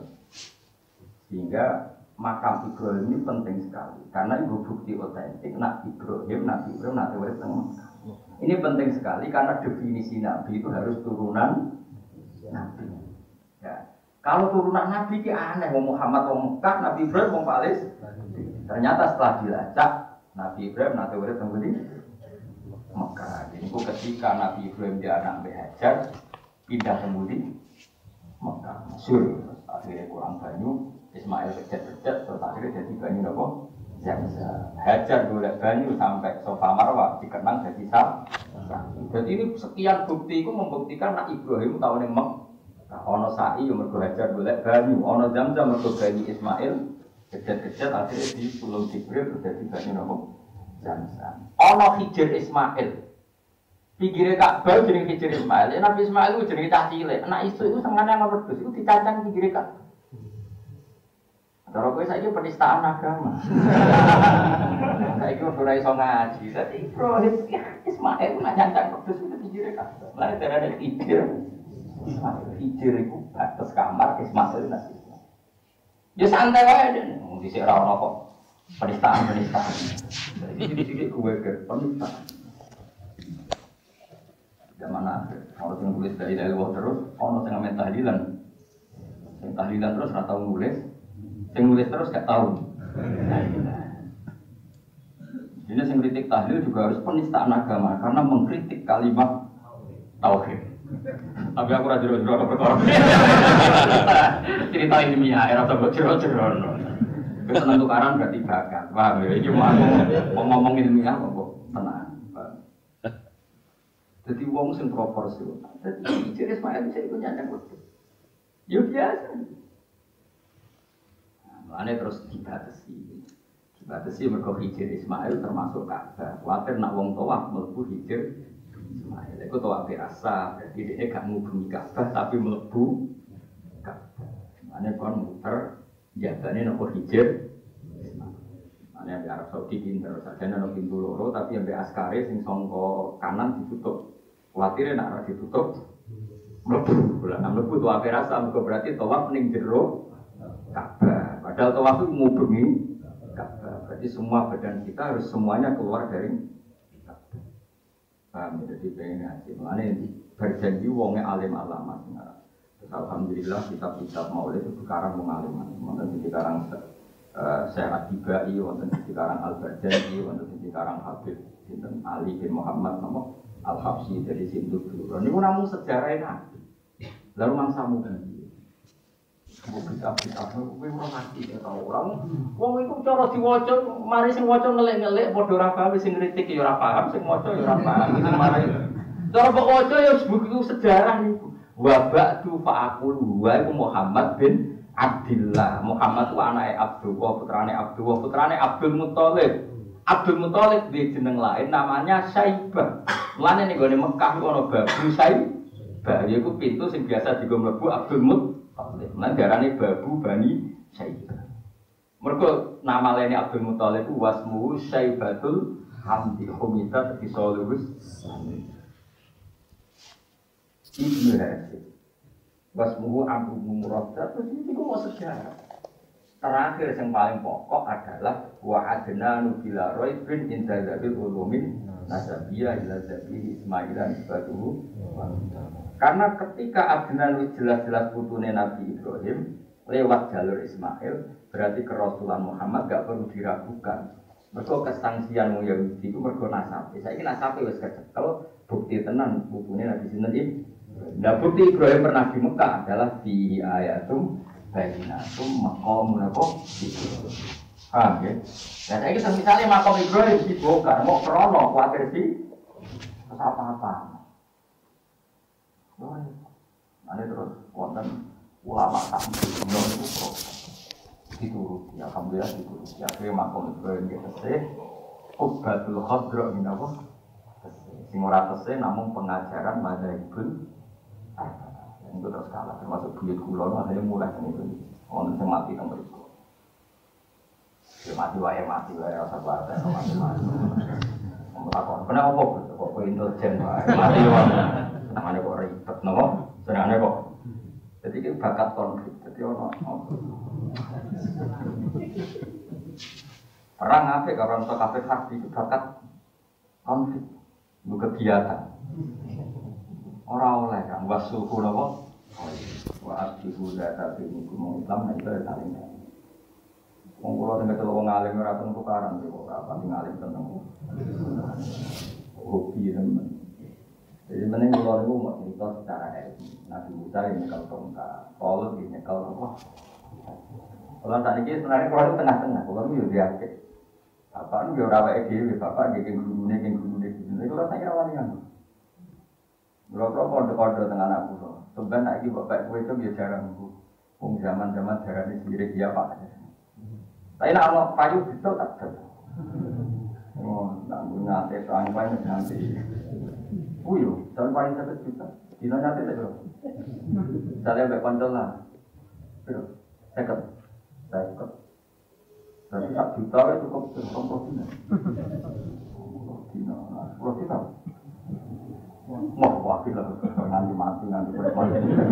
Sehingga makam Ibrahim ini penting sekali karena itu bukti otentik nak Ibrahim, Nabi Ibrahim, Nabi Ibrahim. Ini penting sekali karena definisi Nabi itu harus turunan Nabi. Ya. Kalau turunan Nabi itu aneh, mau Muhammad, mau Mekah, Nabi Ibrahim, mau Palestina. Ternyata setelah dilacak, Nabi Ibrahim, Nabi Ibrahim kembali Mekah. Jadi ketika Nabi Ibrahim dia anak Hajar, pindah kembali Mekah. Masyur, akhirnya kurang banyu, Ismail kecet-kecet, terus akhirnya jadi banyu apa? Zamzam. Hajar golek banyu sampai Sofa Marwah dikenang jadi sah. Jadi ini sekian bukti itu membuktikan nak Ibrahim tahun yang Mekah. Ono sa'i yang mergo Hajar golek banyu, ono Zamzam mergo banyu Ismail kecet-kecet akhirnya di Pulau Jibril jadi banyu apa? Zamzam. Ono Hijr Ismail. Pikire Ka'bah jeneng Hijr Ismail. Ya Nabi Ismail itu jenenge cah cilik. Anak isu itu sengane nang wedhus itu dicacang pikire Ka'bah. Kalau kowe saiki penistaan agama. Saiki ora iso ngaji. Dadi Ibrahim Ismail nak nyancang wedhus itu pikire Ka'bah. Lah darane Hijr. Ismail Hijr itu batas kamar Ismail nasi. Ya santai wae deh. Wong dhisik ora ono kok penistaan-penistaan. Jadi dhisik kowe ke penistaan. Zaman akhir, kalau yang tulis dari dari Allah terus, ono yang ngamen tahlilan, yang tahlilan terus nggak tahu nulis, yang nulis terus nggak tahu. Jadi yang kritik tahlil juga harus penistaan agama karena mengkritik kalimat tauhid. Tapi aku rajin rajin apa perkara. Cerita ilmiah, era sebut jero-jero. Kesenang tukaran berarti bakat, paham ya? Ini mau ngomong ilmiah kok tenang. Jadi wong sing proporsional. Jadi Hijr Ismail bisa ikut nyandang wedhus. Ya biasa. Mulane terus dibatasi. Dibatasi mergo Hijr Ismail termasuk Ka'bah. Kuwatir nak wong tawaf mlebu Hijr Ismail. Iku tawaf biasa, berarti dia gak ngubengi Ka'bah tapi mlebu Ka'bah. Mulane kon muter jagane napa Hijr Ismail. Mulane di Arab Saudi pinter sajane ana pintu loro tapi ambek askare sing sangka kanan ditutup. Kuatirnya nak rasa ditutup, melebu, bulan enam melebu tuh akhir rasa, mereka berarti tawaf ning jero Ka'bah. Padahal tawaf itu ngubengi Ka'bah. Berarti semua badan kita harus semuanya keluar dari Ka'bah. Paham? Jadi pengen ngaji. Makanya berjanji wongnya alim alamat. Nah, alhamdulillah kitab-kitab maulid itu sekarang mengalim. Wonten di sekarang Syekh Atibai, wonten di sekarang Al-Bajani, wonten di sekarang Habib Sinten Ali bin Muhammad nama Al-Habsyi dari Sintu dulu. Ini namun sejarah Nabi. Lalu mangsa mungkin. Kita-kita, gue orang mati ya tahu orang. Wong itu cara diwaca, mari sing waca ngelek-ngelek, padha ora paham, sing kritik ya ora paham, sing waca ya ora paham. Sing mari. Cara mbok waca ya begitu sejarah niku. Wa ba'du fa'aqulu wa iku Muhammad bin Abdillah. Muhammad itu anake Abdullah, putrane Abdullah, putrane Abdul Muthalib. Abdul Muthalib di jeneng lain namanya Syaibah. Mulane ning gone Mekah iku ana babu Syaibah. Yaiku pintu sing biasa dienggo mlebu Abdul Muthalib. Lan diarani babu Bani Syaibah. Mergo nama lainnya Abdul Muthalib itu wasmuhu Syaibatul Hamdi Humidat Bisolus Ibnu Hasim wasmuhu Abu Murad. Terus ini kok mau sejarah. Terakhir yang paling pokok adalah wa adna nubila roibin inda zabil ulumin nasabiyah ila zabil ismailan ibatuhu. Karena ketika Adnan jelas-jelas putune Nabi Ibrahim lewat jalur Ismail, berarti kerasulan Muhammad gak perlu diragukan. Mergo kesangsian wong Yahudi itu mergo nasab. Saiki nasabe wis kecekel, bukti tenan putune Nabi sinten iki. Nah, bukti Ibrahim pernah di Mekah adalah di ayatum bainatum maqamun apa? Paham ya? Nah, saiki misalnya makam Ibrahim dibongkar, mau krono kuwatir di apa-apa. Nanti terus wonten ulama sampai belum itu dituruti, alhamdulillah dituruti. Akhirnya makom Ibrahim kita sih, Qubbatul Khadra ini apa? Sing ora tesih namun pengajaran madzhabul itu terus kalah termasuk buyut kula akhirnya mulai itu ono sing mati teng mriku. Ya mati wae mati wae ora sabar mati mati. Takon, kenapa kok kok kok intelijen wae mati wae. Namanya kok ribet napa? Senengane kok. Jadi itu bakat konflik. Jadi ono perang apik karo orang kafir hati itu bakat konflik. Itu kegiatan. Orang oleh kan wasuhu napa? Wa asbihu data bikum Islam itu saling. Wong kula nek ketemu wong alim ora teng tukaran kok apa sing alim tentang hobi temen. Jadi meneng kula niku mau cerita secara ilmu. Nabi Musa ini kalau tongkat, Paulus ini kalau apa? Kalau tadi kita sebenarnya kalau tengah-tengah, kalau itu ya dia apa? Ini orang baik dia, bapak dia guru ni, guru ni, guru ni. Kalau saya awalnya kan, berapa kode-kode tengah anak pulau. Sebenarnya lagi bapak kue itu dia jarang bu. Pung zaman-zaman jarang di sendiri dia pak. Tapi nak Allah payu betul tak betul. Oh, nak punya tes angpai nanti. Puyo, tahun paling satu juta. Dino nyate tak bro? Saya ambil kontrol lah. Bro, seket, seket. Berarti tak juta itu cukup cukup protein. Dino, sepuluh juta. Mau wakil lah, nanti mati nanti berapa?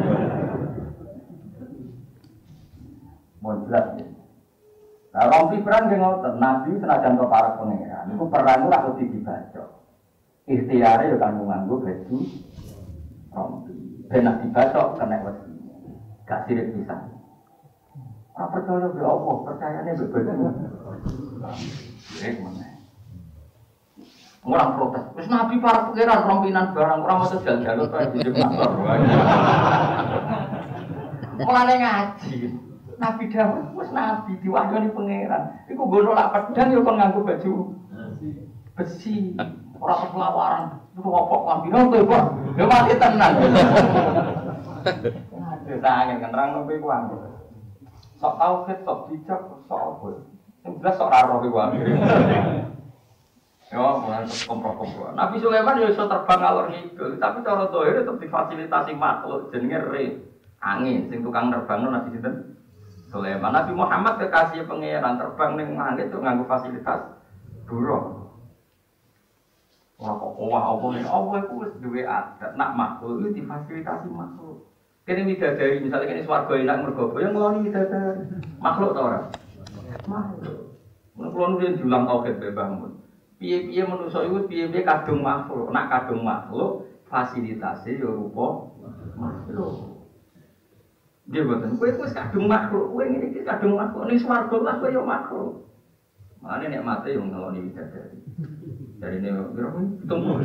Mau jelas ya. Nah, rompi perang dengan Nabi senajan ke para pangeran. Itu perang itu aku dibaca. Ikhtiarnya juga nganggo baju rompi. Benak dibaca kena wedi. Gak sirik bisa. Apa percaya be Allah? Percayane be baju. Eh mana? Orang protes. Wis Nabi para pangeran rompinan barang orang masuk jalan-jalan kayak di pasar. Mulane ngaji. Nabi Dawud wis nabi diwahyoni pangeran. Iku nggo nolak pedang yo kon nganggo baju besi. Orang kelawaran, itu ngopok lampiran tuh pak, dia mati tenang. Kita angin kan terang lebih kuat. Sok tahu fit, sok bijak, sok apa? Yang jelas sok raro lebih kuat. Ya, mulai kompro-kompro. Nabi Sulaiman ya bisa terbang ngalor ngidul, tapi cara dohir tetap difasilitasi makhluk jenenge re angin, sing tukang terbang lo Nabi Sulaiman. Nabi Muhammad kekasih pangeran terbang ning langit itu nganggo fasilitas burung. Wah kok wah apa nih? Allah itu wis duwe adat nak makhluk itu difasilitasi makhluk. Kene midadari misalnya kene swarga enak mergo apa yang ngeloni midadari. Makhluk ta ora? Makhluk. Mun kula nuwun diulang tauhid bae bangun. Piye-piye manusa iku piye-piye kadung makhluk. Nak kadung makhluk fasilitasé ya rupa makhluk. Nggih mboten. Kowe wis kadung makhluk, kowe ngene iki kadung makhluk ning swarga lah kowe ya makhluk. Mane nek mate yo ngeloni widadari. Dari ini kira pun tunggu.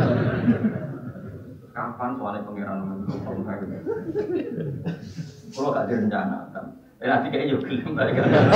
Kapan soalnya pangeran mengumpulkan kayak gitu? Kalau gak direncanakan, eh nanti kayak yuk gelem balik.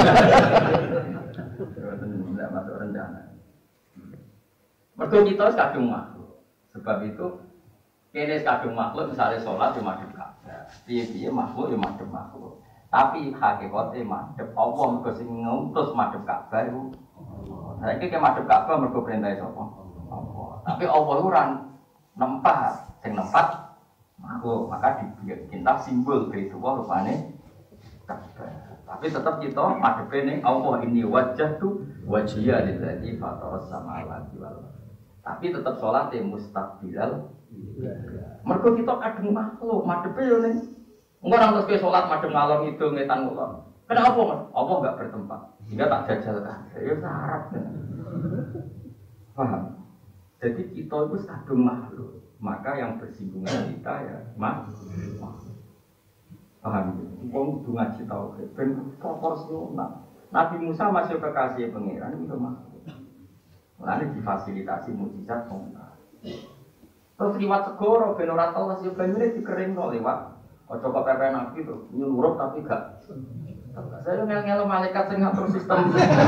Tidak masuk rencana. Mereka kita kadung makhluk. Sebab itu Kene kadung makhluk misalnya sholat ya madhep Ka'bah. Piye-piye makhluk ya madhep makhluk. Tapi hakikate madhep Allah mergo sing ngutus madhep Ka'bah iku. Saiki ke madhep Ka'bah mergo perintah sapa? Allah. Tapi Allah ora nempat, sing nempat makhluk, maka dibikin simbol gitu rupane Ka'bah. Tapi tetap kita madhepe ning Allah ini wajah tu wajhiya lillazi fataras samawati wal ardh. Tapi tetap salate mustaqbilal. Mergo kita kadung makhluk, madhepe yo ning engko nang terus ke salat madhep ngalor ngidul ngetan kula. Kenapa, Mas? Allah enggak bertempat. Sehingga tak jajalkan. Ya sarap. Paham? Jadi kita itu kadung makhluk. Maka yang bersinggungan kita ya makhluk. Paham ya? Wong kudu ngaji tauhid ben proporsional. Nabi Musa masih kekasih pangeran itu makhluk. Lalu difasilitasi mukjizat tongkat. Terus liwat segoro ben ora tau masih banjir dikering kok lewat. Ojo kok pepe nabi to, nyurup tapi gak. Saya ngel-ngelo malaikat sing ngatur sistem.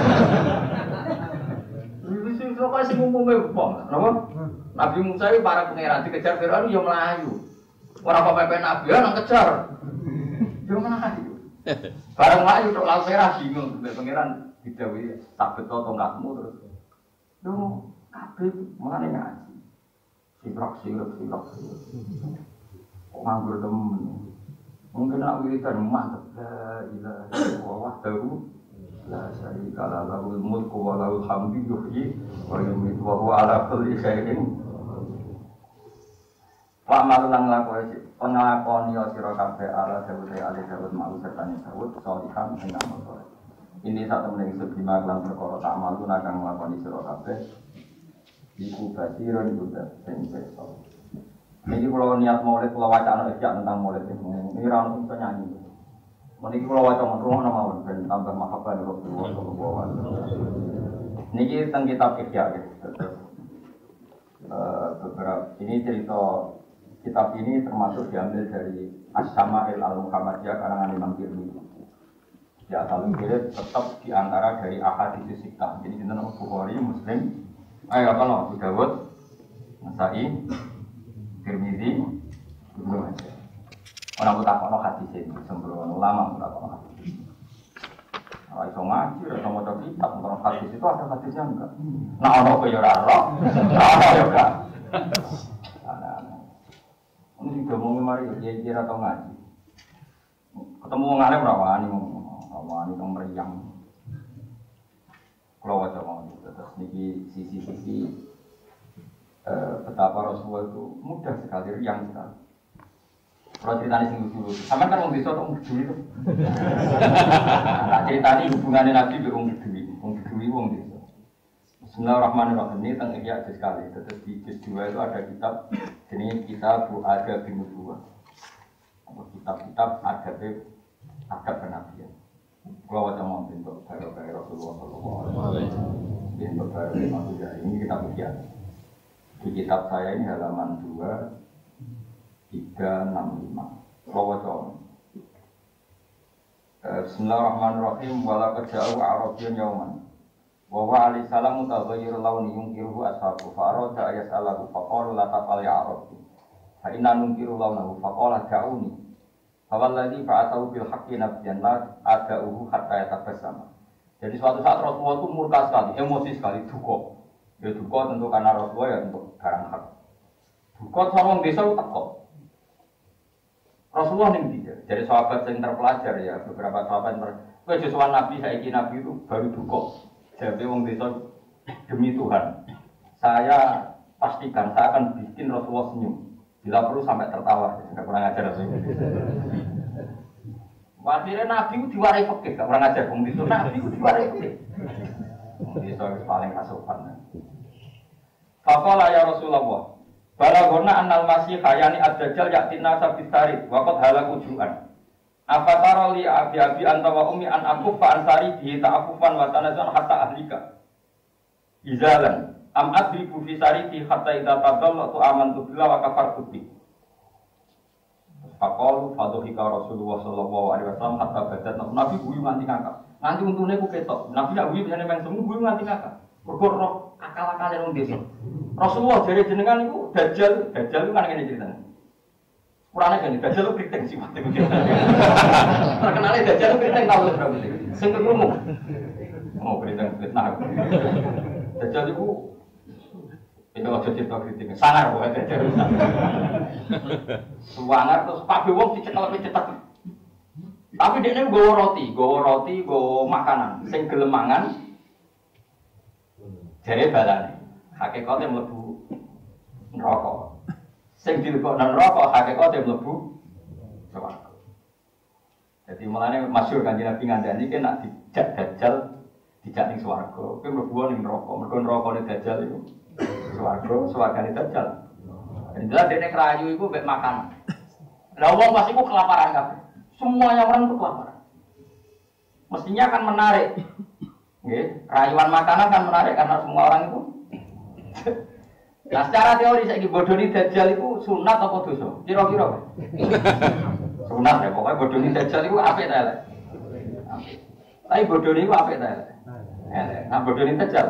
Wis sing kok sing umume wong, napa? Nabi Musa iki para pangeran dikejar Firaun yo mlayu. Ora kok pepe nabi nang kejar. Yo mlayu. Bareng mlayu tok laut merah bingung mbek pangeran didhawuhi tak beto tongkatmu terus. Yo kabeh mulane ngaji. Sirok sirok sirok. Kok nganggur temen. Mungkin nak wiridan mantep la ilaha illallah wahdahu la syarika lahu mulku wa lahul hamdu yuhyi wa yumiitu wa huwa ala kulli syai'in. Wa malang lakoni penglakoni sira kabeh ala dawuh ali dawuh malu sertane dawuh salihan ing amal saleh. Ini satu meneng sebima lan perkara tak malu nakang nglakoni sira kabeh iku basirun budak sing beso. Ini kalau niat maulid, kalau wacana ejak tentang maulid ini rano itu nyanyi. Ini kalau wacana rumah nama maulid dan tambah mahabbah dari Rasulullah Shallallahu Alaihi Wasallam. Ini tentang kitab ejak gitu. Beberapa ini cerita kitab ini termasuk diambil dari As-Sama'il Al-Muhammadiyah karangan Imam Tirmidzi. Ya asal usulnya tetap diantara dari ahadits sittah. Jadi kita nama Bukhari, Muslim, ayo kalau Abu Dawud, Nasa'i, Tirmidzi, Ibnu Majah. Orang utak ono hadis ini, sembrono ulama utak ono hadis. Kalau iso ngaji, iso maca kitab, ono hadis itu ada hadisnya enggak? Nah ono kaya ora ora. Ono ya enggak. Ana. Ini juga mau mari ya kira atau ngaji. Ketemu wong alim ora wani, ora wani teng mriyang. Kalau waca mau terus niki sisi-sisi Uh, betapa Rasulullah itu mudah sekali, riang sekali. Kalau ceritanya sing dulu, sama kan orang desa orang dulu itu. Nah ceritanya hubungannya Nabi dengan orang dulu, orang dulu orang desa. Bismillahirrahmanirrahim ini tentang ihya sekali. Terus di juz dua itu ada kitab, jenis kitab Adab bin Nubuwah. Kitab-kitab adab adab kenabian. Kalau wajah mau bentuk baru-baru Rasulullah Shallallahu Alaihi Wasallam, bentuk baru manusia ini kitab ihya. Di kitab saya ini halaman dua, tiga, enam, lima. Lawacon. Bismillahirrahmanirrahim. Wala kejauh Arabian yauman. Wawa alaihi salam mutaghayyir launi yungkiruhu ashabu. Fa'arada ayas'alahu faqala la taqal ya Arabi. Fa'inna nungkiru launahu faqala da'uni. Fawalladhi fa'atahu bil haqqi nabiyyan la ada'uhu hatta yatabassama. Jadi suatu saat Rasulullah itu murka sekali, emosi sekali, duka. Ya duka tentu karena Rasulullah ya untuk barang hak. Duka sama desa itu teko. Rasulullah ning dia. Jadi sahabat yang terpelajar ya beberapa sahabat yang ter. Kejusuan Nabi saiki Nabi itu baru duka. Jadi wong desa demi Tuhan. Saya pastikan saya akan bikin Rasulullah senyum. Bila perlu sampai tertawa. Enggak kurang ajar Rasulullah. Akhirnya Nabi itu diwarai fikih, enggak kurang ajar wong desa Nabi itu diwarai fikih. Wong desa paling kasopan. Faqala ya Rasulullah, balagona annal masih khayani ad-dajjal yaktina sabitarid wa qad halaku ju'an. Apa tara li abi abi anta wa ummi an akufa ansari bi ta'afufan wa tanazan hatta ahlika. Izalan am adribu fi sariti hatta idza tadallatu amantu billah wa kafartu bi. Faqalu fadhika Rasulullah sallallahu alaihi wasallam hatta badat Nabi guyu nganti ngakak. Nganti untune ku ketok. Nabi nak guyu biasane meng semu guyu nganti ngakak. Mergo roh akal-akale wong desa. Rasulullah dari jenengan itu dajjal, dajjal itu kan ngene ceritanya. Kurangnya gini, dajjal itu kriting sih waktu itu. Terkenalnya dajjal itu kriting tahu berapa sih? Sing kerumuh. Oh kriting fitnah. Dajjal itu itu aja cerita kriting, sangar bukan dajjal. Sangar terus kabeh wong dicekel dicetak. Tapi dia ini gowo roti, gowo roti, gowo makanan, sing gelem mangan. Jare balane. Hakikate mlebu neraka. Sing dilebokno neraka hakikate mlebu swarga. Jadi mulane masyhur Kanjeng Nabi ngandani ki nek dijak dajjal dijak ning swarga, kuwi mlebu ning neraka. Mergo nerakane dajjal iku swarga, swargane dajjal. Jenenge dene krayu iku mek makan. Lah wong pas iku kelaparan kabeh. Semuanya orang itu kelaparan. Mestinya kan menarik. Nggih, rayuan makanan kan menarik karena semua orang itu. Nah, secara teori saiki bodoni dajjal itu sunat apa dosa? Kira-kira. Sunat ya, pokoknya bodoni dajjal itu apik ta elek? Apik. Tapi bodoni itu apik ta elek? Elek. Nah, bodoni dajjal.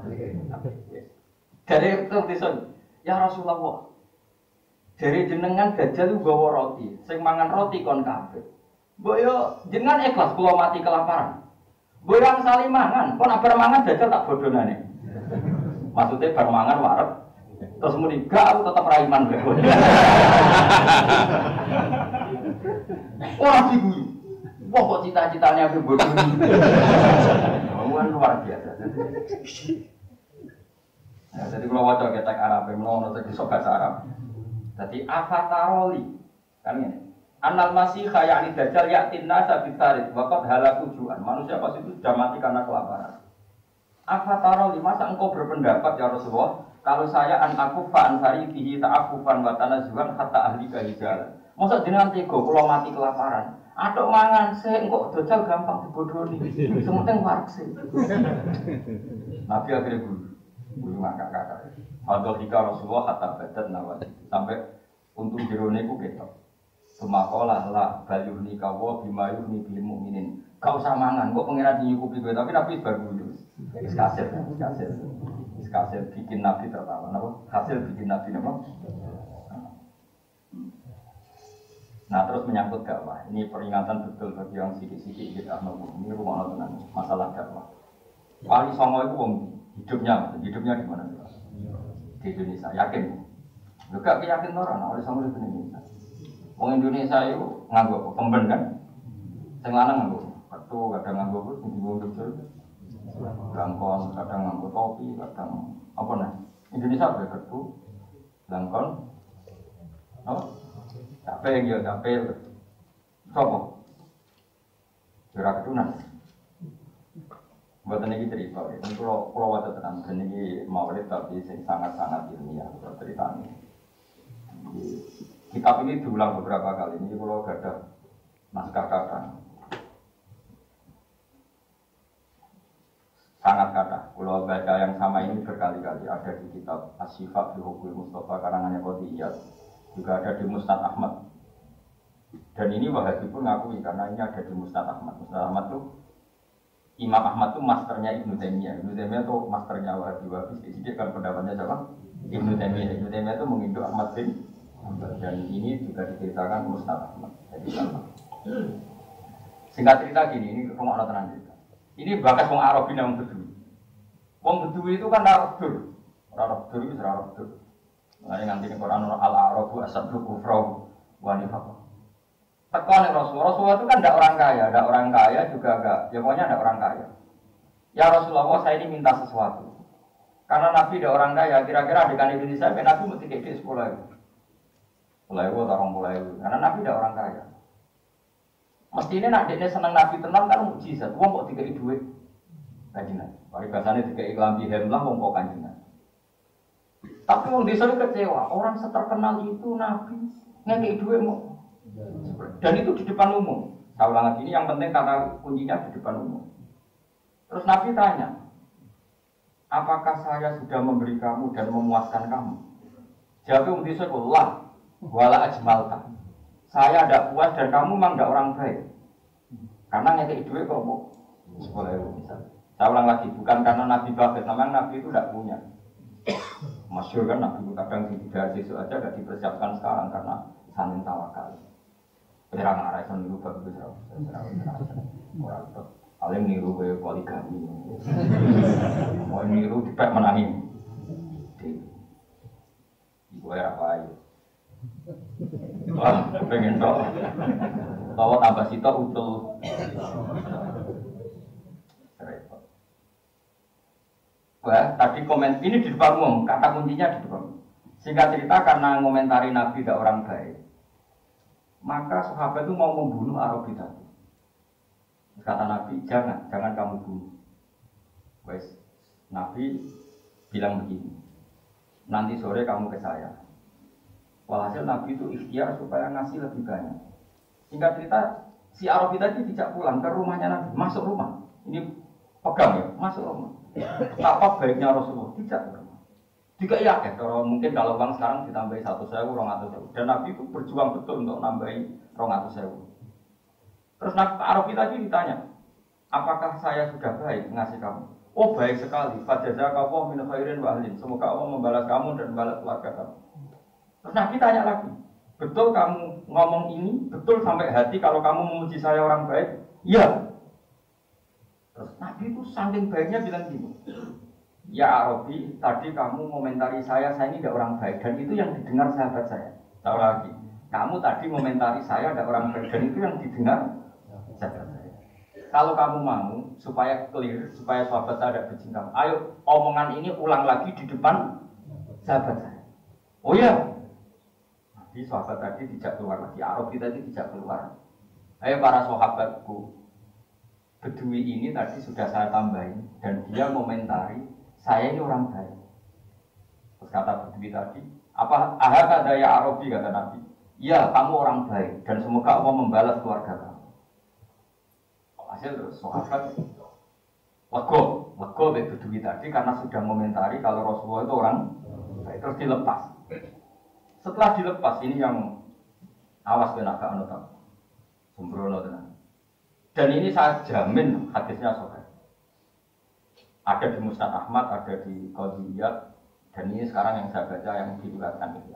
Dari itu dison, ya Rasulullah. Dari jenengan dajjal itu gawa roti, sing mangan roti kon kabeh. Mbok yo jenengan ikhlas kula mati kelaparan. Mbok yang sali mangan, kon abar mangan dajjal tak bodonane. Maksudnya bar mangan warep. Terus muni gak aku tetap ra iman kowe. Ora diguyu. Wah kok cita-citanya aku bodoni. Omongan luar biasa. Nah, jadi kalau wajah ketek Arab, menolong untuk disok bahasa Arab. Jadi afataroli, kan ini. Anal masih kayak ini dajjal yakin nasa bitarik, wakat halaku juan. Manusia pasti itu sudah mati karena kelaparan. Afataroli, masa engkau berpendapat ya Rasulullah? Kalau saya an aku fa'an faridihi ta'akufan wa tanazuhan hatta ahli kahijalan. Masa jenengan tego kalau mati kelaparan? Aduk mangan, saya engkau dajjal gampang dibodohi. Sementing warksi. Nabi akhirnya guru. Guru ngakak kakak. Hadal hika Rasulullah hatta badat nawati. Sampai untung jerone ku ketok. Semakolah lah bayuhni kawo bimayuhni bil mu'minin. Kau usah mangan, kok pengiran nyukupi gue. Tapi Nabi baru dulu. Iskasil, iskasil. Iskasil bikin Nabi tertawa. Kenapa? Hasil bikin Nabi apa? Nah terus menyangkut dakwah. Ini peringatan betul bagi yang sidik-sidik kita mau. Ini rumah nontonan masalah dakwah. Wali Songo itu wong hidupnya, hidupnya di mana? Di Indonesia, yakin? Juga yakin orang, Wali Songo di Indonesia. Wong Indonesia itu nganggo pemben kan? Sing lanang nganggo kartu, kadang nganggo bus, nganggo bus, langkon, kadang nganggo topi, kadang apa nih? Indonesia ada kartu, langkon, apa? Capek ya, capek. Sopo? Gerak ketunan. Buat ini cerita, ini kalau kalau wajah tenang, ini maulid tapi sangat-sangat ilmiah cerita ini. Kitab ini diulang beberapa kali. Ini kalau ada naskah kata, sangat kata. Kalau baca yang sama ini berkali-kali ada di kitab As-Sifat fi Hukul Mustafa karangannya Qodiyat. Juga ada di Musnad Ahmad. Dan ini Wahabi pun ngakui karena ini ada di Musnad Ahmad. Musnad Ahmad itu Imam Ahmad itu masternya Ibnu Taimiyah. Ibnu Taimiyah itu masternya Wahabi. Wahabi sedikit kan pendapatnya siapa? Ibnu Taimiyah. Ibnu Taimiyah itu menginduk Ahmad bin Hanbal. Dan ini juga diceritakan Musnad Ahmad. Jadi sama. Singkat cerita gini, ini rumah orang tenang cerita. Ini bakas wong Arabi nang Bedui. Wong Bedui itu kan Arabdur. Arabdur itu Arabdur. Nah, nanti di Quran al-Arabu asaddu kufra wa nifaq. Tekan Rasulullah, Rasulullah itu kan tidak orang kaya, tidak orang kaya juga enggak, ya pokoknya tidak orang kaya. Ya Rasulullah, saya ini minta sesuatu. Karena Nabi tidak orang kaya, kira-kira adegan Indonesia, Nabi mesti kayak sekolah itu. Mulai itu, orang mulai itu, karena Nabi tidak orang kaya. Mestinya nak dia senang Nabi tenang kan mukjizat, uang kok dikai duit, kajian. Bagi bahasanya dikai lambi hemlah, uang kok kajian. Tapi orang desa itu kecewa, orang seterkenal itu Nabi ngekei duit mau. Dan itu di depan umum. Saya ulang lagi ini yang penting kata kuncinya di depan umum. Terus Nabi tanya, apakah saya sudah memberi kamu dan memuaskan kamu? Jawab orang desa itu, lah, wala ajmalta. Saya tidak puas dan kamu memang tidak orang baik. Karena ngekei duit kok mau sekolah itu misalnya. Saya ulang lagi, bukan karena Nabi bagus, memang Nabi itu tidak punya. Masyhur kan Nabi kadang tidak sesuk aja gak dipersiapkan sekarang karena saking tawakal. Perang arah itu niru bagus orang paling niru ke poligami. Mau niru dipek menangi. Ibu apa aja? Wah, pengen dong. Tahu tambah sitok utul. Wah, tadi komen ini di depan umum, kata kuncinya di depan. Singkat cerita karena ngomentari Nabi tidak orang baik, maka sahabat itu mau membunuh Arabi tadi. Kata Nabi, jangan, jangan kamu bunuh. Wes, Nabi bilang begini, nanti sore kamu ke saya. Walhasil Nabi itu ikhtiar supaya ngasih lebih banyak. Singkat cerita, si Arabi tadi tidak pulang ke rumahnya Nabi, masuk rumah. Ini pegang ya, masuk rumah. Apa baiknya Rasulullah? Tidak. Juga ya, ya kalau mungkin kalau bang sekarang ditambahi satu sewu, rong atau sewu. Dan Nabi itu berjuang betul untuk nambahi rong atau sewu. Terus Nabi Arabi tadi ditanya, apakah saya sudah baik ngasih kamu? Oh baik sekali. Fajazakallaha min khairin wa ahlin. Semoga Allah membalas kamu dan membalas keluarga kamu. Terus Nabi tanya lagi, betul kamu ngomong ini? Betul sampai hati kalau kamu memuji saya orang baik? Iya. Terus Nabi itu saking baiknya bilang gini, ya Arabi, tadi kamu komentari saya, saya ini tidak orang baik, dan itu yang didengar sahabat saya. Tahu lagi, kamu tadi komentari saya tidak orang baik, dan itu yang didengar sahabat saya. Kalau kamu mau supaya clear, supaya sahabat saya tidak benci kamu, ayo omongan ini ulang lagi di depan sahabat saya. Oh ya, Nabi sahabat tadi tidak keluar lagi, Arabi tadi tidak keluar. Ayo para sahabatku, Bedui ini tadi sudah saya tambahin dan dia komentari saya ini orang baik. Terus kata Bedui tadi, apa ahad ada ya Arabi kata Nabi. Ya kamu orang baik dan semoga Allah membalas keluarga kamu. Hasil terus sahabat lego, lego Bedui tadi karena sudah komentari kalau Rasulullah itu orang baik. Terus dilepas. Setelah dilepas ini yang awas kena gak anotak sembrono tenan. Dan ini saya jamin hadisnya sahih. Ada di Musnad Ahmad, ada di Qadiyat, dan ini sekarang yang saya baca yang diriwayatkan itu.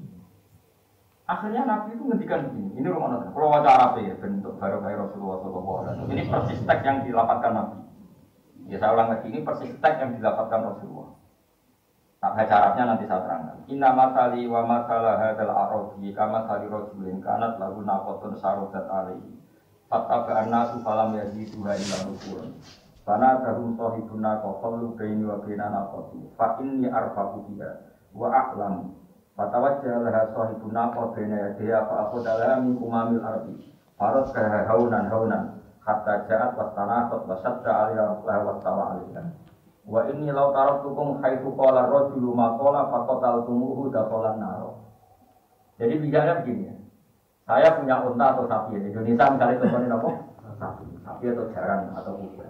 Akhirnya Nabi itu ngendikan begini, ini rumah Nabi, kalau wajah Arab ya, bentuk barokah Rasulullah shallallahu alaihi wasallam. Ini persis teks yang dilapatkan Nabi. Ya saya ulang lagi, ini persis teks yang dilapatkan Rasulullah. Tak baca Arabnya nanti saya terangkan. Inna matali wa matala hadal arabi kama tali rajulin kanat lagu naqatun sarodat alaihi. Fataba'an nasu falam yaziduha illa nufuran. Fana tahum sahibuna qawlu baini wa baina naqati. Fa inni arfaqu biha wa a'lam. Fatawajjah laha sahibuna qa baina yadayha fa akhadha laha min umamil ardi. Farat kaha haunan haunan hatta ja'at wastanaqat wa sadda 'alaiha wa tawa 'alaiha. Wa inni law taraktukum haitsu qala ar-rajulu ma qala faqataltumuhu dakhalan nar. Jadi bicara begini ya. Saya punya unta atau sapi di Indonesia misalnya contohnya apa? Sapi, sapi atau jarang atau kuda.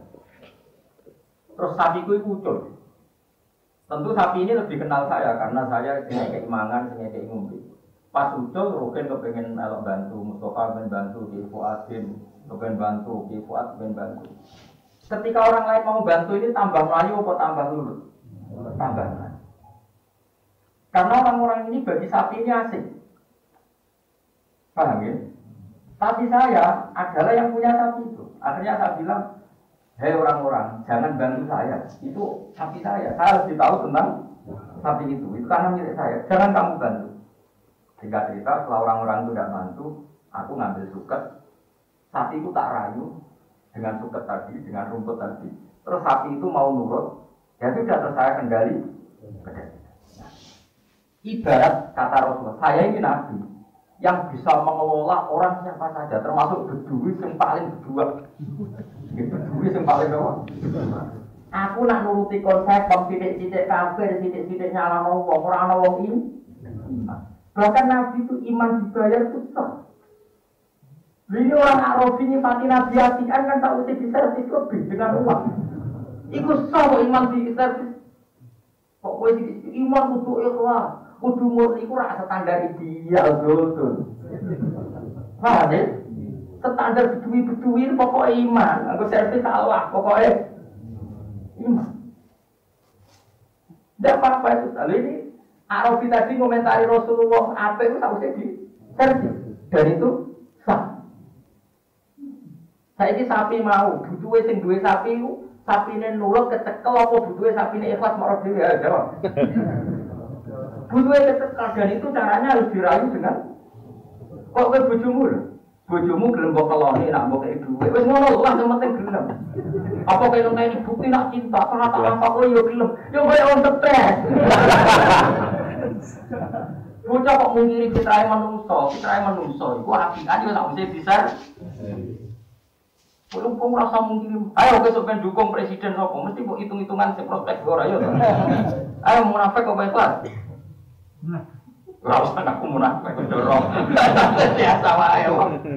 Terus sapiku itu ucul. Tentu sapi ini lebih kenal saya karena saya punya keimangan, punya keingumbi. Pas ucul, Rukin kepengen melok bantu, Mustafa pengen bantu, Ki Fuadin kepengen bantu, Ki Fuad pengen bantu. Ketika orang lain mau bantu ini tambah melayu atau tambah lurus? Tambah melayu. Karena orang-orang ini bagi sapi ini asing. Paham ya? Tapi saya adalah yang punya sapi itu. Akhirnya saya bilang, hei orang-orang, jangan bantu saya. Itu sapi saya. Saya harus tahu tentang sapi itu. Itu karena milik saya. Jangan kamu bantu. Sehingga cerita, setelah orang-orang itu tidak bantu, aku ngambil suket. Sapi itu tak rayu dengan suket tadi, dengan rumput tadi. Terus sapi itu mau nurut. Ya sudah, terus saya kendali. Ibarat kata Rasulullah, saya ini nabi yang bisa mengelola orang siapa saja, termasuk bedui yang paling berdua. Bedui yang paling berdua. Aku nak nuruti konsep pempidik-pidik kafir, pidik-pidik nyala wong, orang ana wong ini. Bahkan Nabi itu iman dibayar itu sah. Ini orang Arabi ini mati Nabi Atian kan tak usah diservis lebih dengan uang. Iku sah iman diservis. Kok kowe iman kudu ikhlas. Kudu murni itu rasa standar ideal betul. Paham ya? Standar bedui-bedui pokoknya iman. Aku servis Allah pokoknya iman. Tidak apa-apa itu. Lalu ini Arabi tadi komentari Rasulullah apa itu tak usah di dan itu sah. Saya ini sapi mau, butuhnya sing duwe sapi itu sapi ini nurut kecekel apa butuhnya sapi ini ikhlas marah diri ya jawab. Butuhnya kecekel dan itu caranya harus dirayu dengan kok ke bojomu lho. Bojomu gelem mbok keloni nak mbok kei dhuwit. Wis ngono lah sing penting gelem. Apa kaya ngene bukti nak cinta, kenapa kok yo gelem. Yo kaya wong stres. Bocah kok mungkiri fitrahe manungsa, fitrahe manungsa iku apian yo tak mesti bisa. Belum pun rasa mungkin. Ayo besok ben dukung presiden sapa, mesti kok hitung-hitungan sing prospek ora yo. Ayo munafik kok ikhlas. Ora usah aku munafik dorong. Biasa wae.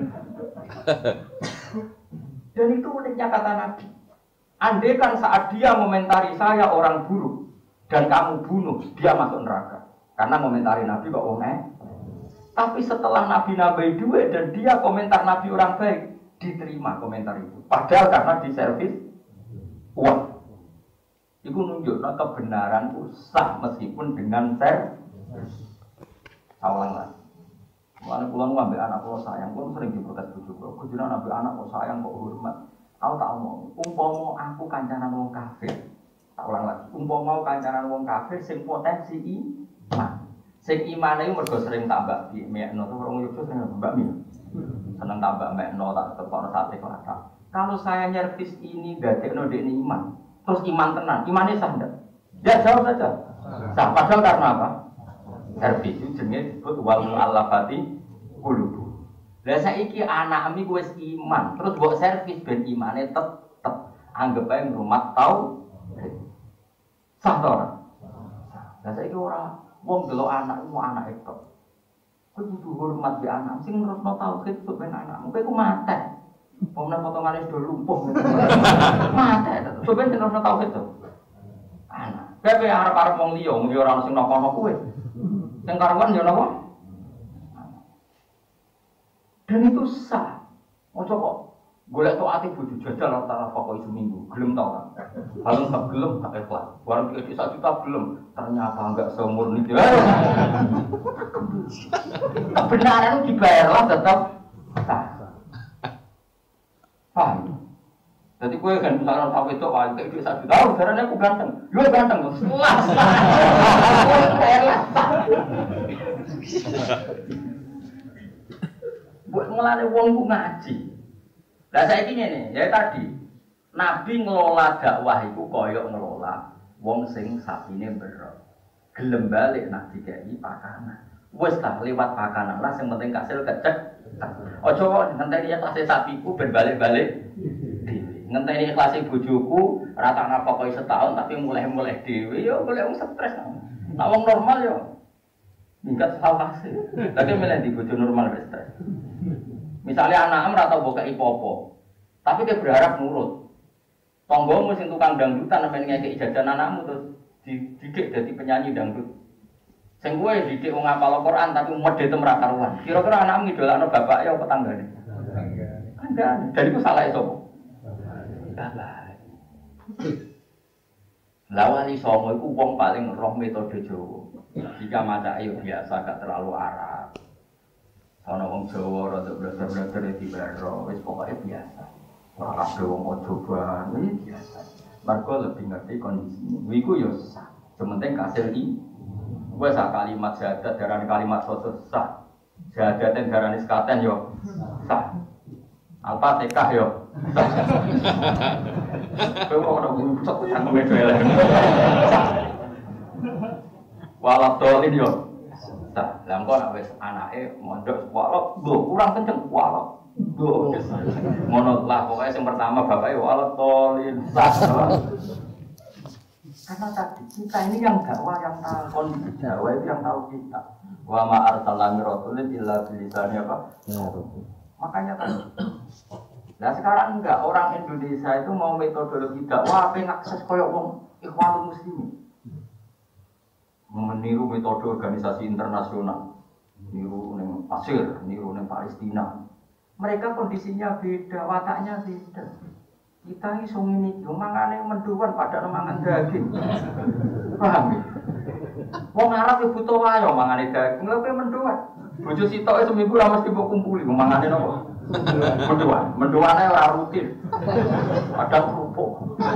Dan itu uniknya kata Nabi. Andai kan saat dia komentari saya orang buruk dan kamu bunuh, dia masuk neraka. Karena komentari Nabi kok wong eh. Tapi setelah Nabi nabai duit dan dia komentar Nabi orang baik, diterima komentar itu. Padahal karena diservis uang. Itu nunjukkan kebenaran itu sah meskipun dengan servis. Awalan lah. Mulane kula ngambil anak kula sayang, kula sering diprotes bojo kula. Kujune ngambil anak kok sayang kok hormat. Aku tak omong, umpama aku kancanan wong kafir. Tak ulang lagi. Umpama kancanan wong kafir sing potensi iman. Sing imane iku mergo sering tambah di mekno to wong yo sering tambah mi. Seneng tambah mekno tak tekokno sate kelata. Kalau saya nyervis ini dadekno dekne iman, terus iman tenan, imane sah ndak? Ya jawab saja. Sah. Padahal karena apa? Servis itu jenenge disebut wal mu'allafati qulubuh. Lah saiki anakmu wis iman, terus mbok servis ben imane tetep anggap ae ngrumat tau. Sah to ora? Lah saiki ora wong delok anakmu anak itu. Kowe kudu hormat be anak sing nerusno tauhid sok ben anakmu. Kowe ku mate. Wong nek potongane do lumpuh. Mate to. Sok ben nerusno tauhid to. Anak. Kowe arep-arep wong liya, mung ora ono sing nokono kowe. Yang karuan ya apa? Dan itu sah. Oh coba, golek tok ati bojo jajal rata-rata pokok seminggu, gelem tau kan? Kalau tak gelem tak ikhlas. Barang iki satu juta gelem, ternyata enggak semurni. Kebenaran dibayarlah tetap sah. Paham? Jadi gue kan misalnya tahu itu wah itu satu juta, karena aku ganteng, gue ganteng, selas, selas, buat ngelatih wong ku ngaji. Lah saya ini nih, ya tadi Nabi ngelola dakwah itu koyok ngelola wong sing sapine berok, gelem balik Nabi kayak pakanan, wes tak lewat pakanan lah, yang penting kasil kecek. Ojo ngenteni ya kasih sapiku ben balik-balik. Ngenteni ikhlasi bojoku rata nafkah setahun tapi mulai-mulai dhewe ya boleh wong stres. Nek wong normal ya minggat salahse. Tapi milih di bojo normal wis stres. Misalnya anak ora tau mbok ipo-opo. Tapi dia berharap nurut. Tonggomu sing tukang dangdutan sampe ngekeki jajan anakmu terus dididik dadi penyanyi dangdut. Sing kowe didik wong ngapal Al-Qur'an tapi medhe tem ra karuan. Kira-kira anakmu ngidolakno bapak ya apa tanggane? Enggak. Dan itu salah sapa? Bapak. Lawali songo iku wong paling roh metode Jawa. Jika maca ayo biasa gak terlalu Arab. Ana wong Jawa rada belajar-belajar di baro wis pokoke biasa. Ora kabeh wong coba iki biasa. Mergo lebih ngerti kondisi. Iku yo sah. Sementing kasil iki. Wes kalimat syahadat darane kalimat sah. Syahadat darane sekaten yo sah. Al-Fatihah yo. Kowe ora mung sok cangkeme dhewe. Walap dolin yo. Lah, lah engko nek wis anake mondok walap, lho kurang kenceng walap. Lho. Ngono lah pokoke sing pertama bapake walap dolin. Karena tadi kita ini yang dakwah yang tahu kondisi dakwah itu yang tahu kita. Wa ma arsalna rasulin illa bilisani apa? Makanya tadi. Nah sekarang enggak, orang Indonesia itu mau metodologi dakwah apa ngakses koyok wong Ikhwanul Muslimin. Meniru metode organisasi internasional, niru neng Mesir, niru neng Palestina. Mereka kondisinya beda, wataknya beda. Kita iso ngene iki, mangane menduan padahal mangan daging. Paham ya? Wong Arab yo butuh wayo mangane daging, lha kowe menduan. Bojo sitoke seminggu ra mesti mbok kumpuli mangane napa? Menduan. Menduane ora rutin. Padahal kerupuk.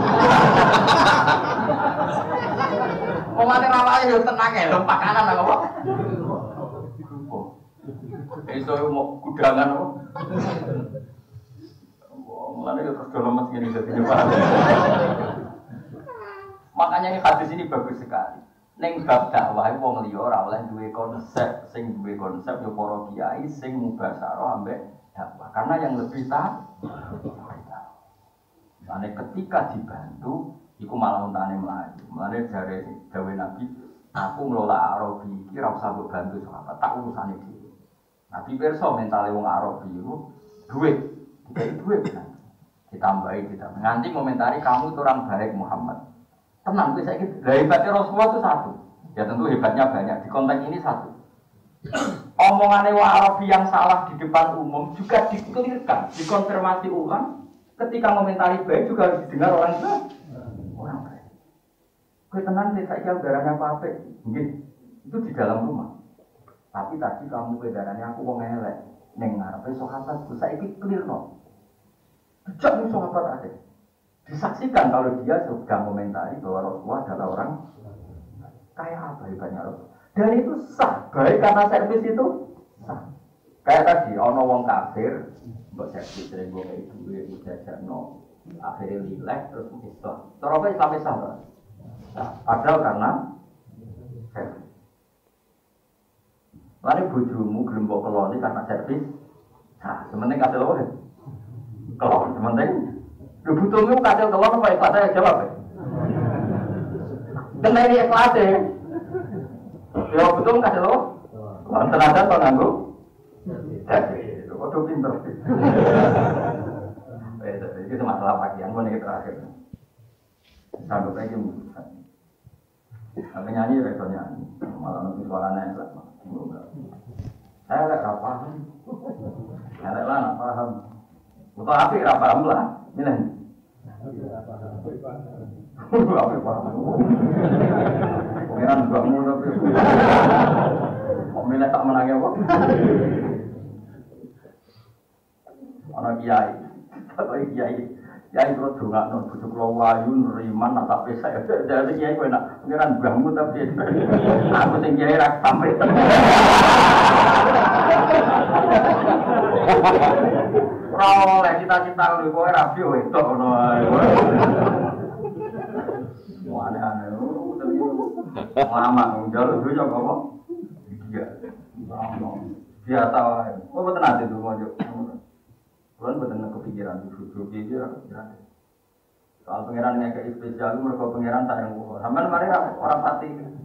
Omane ra wae yo tenang ae, lho pakanan apa? Kerupuk. Iso mau gudangan apa? Mulane yo terus lemes ngene dadi paham. Makanya ini hadis ini bagus sekali. Ning bab dakwah wong liya ora oleh duwe konsep, sing duwe konsep yo para kiai sing mubasyarah ambek dakwah. Karena yang lebih tahu. Mulane ketika dibantu iku malah untane mlayu. Mulane jare dawuh Nabi, aku ngelola Arabi iki ora usah mbok bantu sahabat, tak urusane dhewe. Nabi pirsa mentale wong Arabi iku duit, dikai duit kan. Ditambahi kita nganti komentari kamu itu orang baik Muhammad. Tenang, saya kira hebatnya Rasulullah itu satu. Ya tentu hebatnya banyak. Di konteks ini satu. Omongannya Arabi yang salah di depan umum juga dikelirkan, dikonfirmasi ulang. Ketika komentari baik juga harus didengar orang baik. Orang baik. Kau tenang, saya kira udaranya apa-apa. Mungkin itu di dalam rumah. Tapi tadi kamu udaranya aku mau ngelek. Neng ngarepe sahabat, saya ikut clear no. Sejak nih sahabat ada. Disaksikan kalau dia sudah komentari bahwa Rasulullah adalah orang kayak apa hebatnya Rasul. Dan itu sah, baik karena servis itu sah. Kayak tadi, ono wong kafir, mbok servis sering gue kayak duit, jajan no, akhirnya lileh terus Islam. Terus Islam Islam lah. Nah, padahal karena servis. Lalu bojomu gelem mbok keloni karena servis. Nah, sementing kasih loh. Kelon, sementing. Lu butuhmu kasih kelon apa ikhlas saya jawab ya. Kena ini ikhlas ya. Ya betul kasih loh. Kelon tenaga atau nganggu? Jadi, itu kok pinter. Itu masalah pakaian, mau nih terakhir. Sanggup aja mungkin. Tapi nyanyi rekor nyanyi, malah nanti suaranya enak. Saya tak paham. Saya tak paham. Untuk api tidak paham lah. Ini lah. Api paham. Pengiran bangun tapi. Kok milih tak menangnya kok? Anak kiai. Atau kiai. Kiai terus juga non bujuk lawayu neriman tapi saya jadi kiai kau nak pengiran bangun tapi aku sing kiai rak sampai. Ora oleh cita-cita lho kowe rabi wedok ngono ae. Aneh-aneh. Lama njaluk dunya apa? Iya. Biasa wae. Kok boten ate to mojo. Kuwi boten kepikiran dulu iki ya. Soal pangeran ngeke spesial mergo pangeran sayang kula. Sampeyan mari ora pati.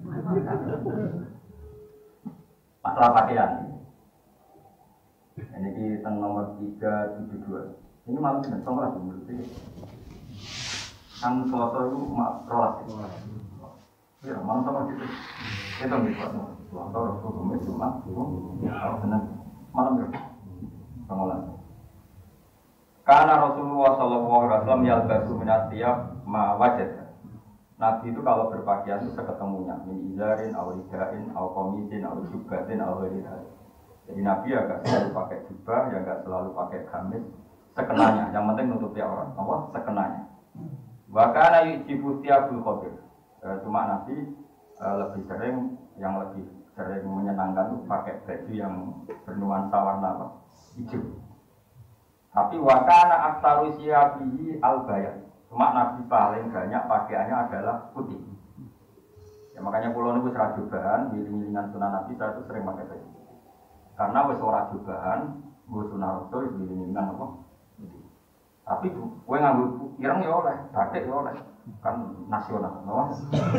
Masalah pakaian. Ini kita nomor tiga tujuh dua. Ini malah tidak sama lagi menurut saya. Kan selasa itu relatif. Ya, malah sama gitu. Kita nggak kuat. Selasa Rasul Kamis Jumat, Senin, malam berapa? Sama lagi. Karena Rasulullah Shallallahu Alaihi Wasallam yalbasu minatiyab ma wajad. Nabi itu kalau berpakaian itu seketemunya. Min izarin, awridain, awkomisin, awjubatin, awridain. Jadi Nabi agak selalu pakai jubah, ya agak selalu pakai gamis, sekenanya. Yang penting nutupi orang, apa? Sekenanya. Bahkan ayu jibutia bulkodir. Cuma Nabi e, lebih sering, yang lebih sering menyenangkan itu pakai baju yang bernuansa warna apa? Hijau. Tapi wakana aksaru siyabihi al-bayan. Cuma Nabi paling banyak pakaiannya adalah putih. Ya makanya pulau ini serah jubahan, miling-milingan sunnah Nabi saya itu sering pakai baju. Karena wis ora jubahan, nggo sunah rasul iki dilingan apa? Tapi kowe nganggo ireng ya oleh, batik ya oleh. Kan nasional, no?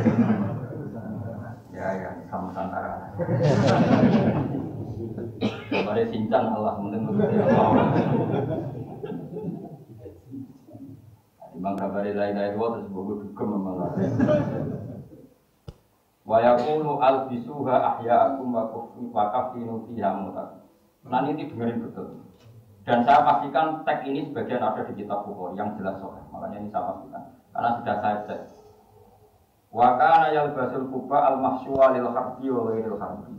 Ya ya, sama Nusantara. Bare sincang Allah menurut Allah. Imam kabare lain-lain wae terus bogo dugem malah. Wa yaqulu albisuha ahya'akum wa kafinu fiha mutak. Nah ini dengerin betul. Dan saya pastikan tag ini sebagian ada di kitab Bukhari yang jelas soal. Makanya ini saya pastikan karena sudah saya cek. Wa kana yalbasul quba al-mahsyuwa lil harbi wa ghairil harbi.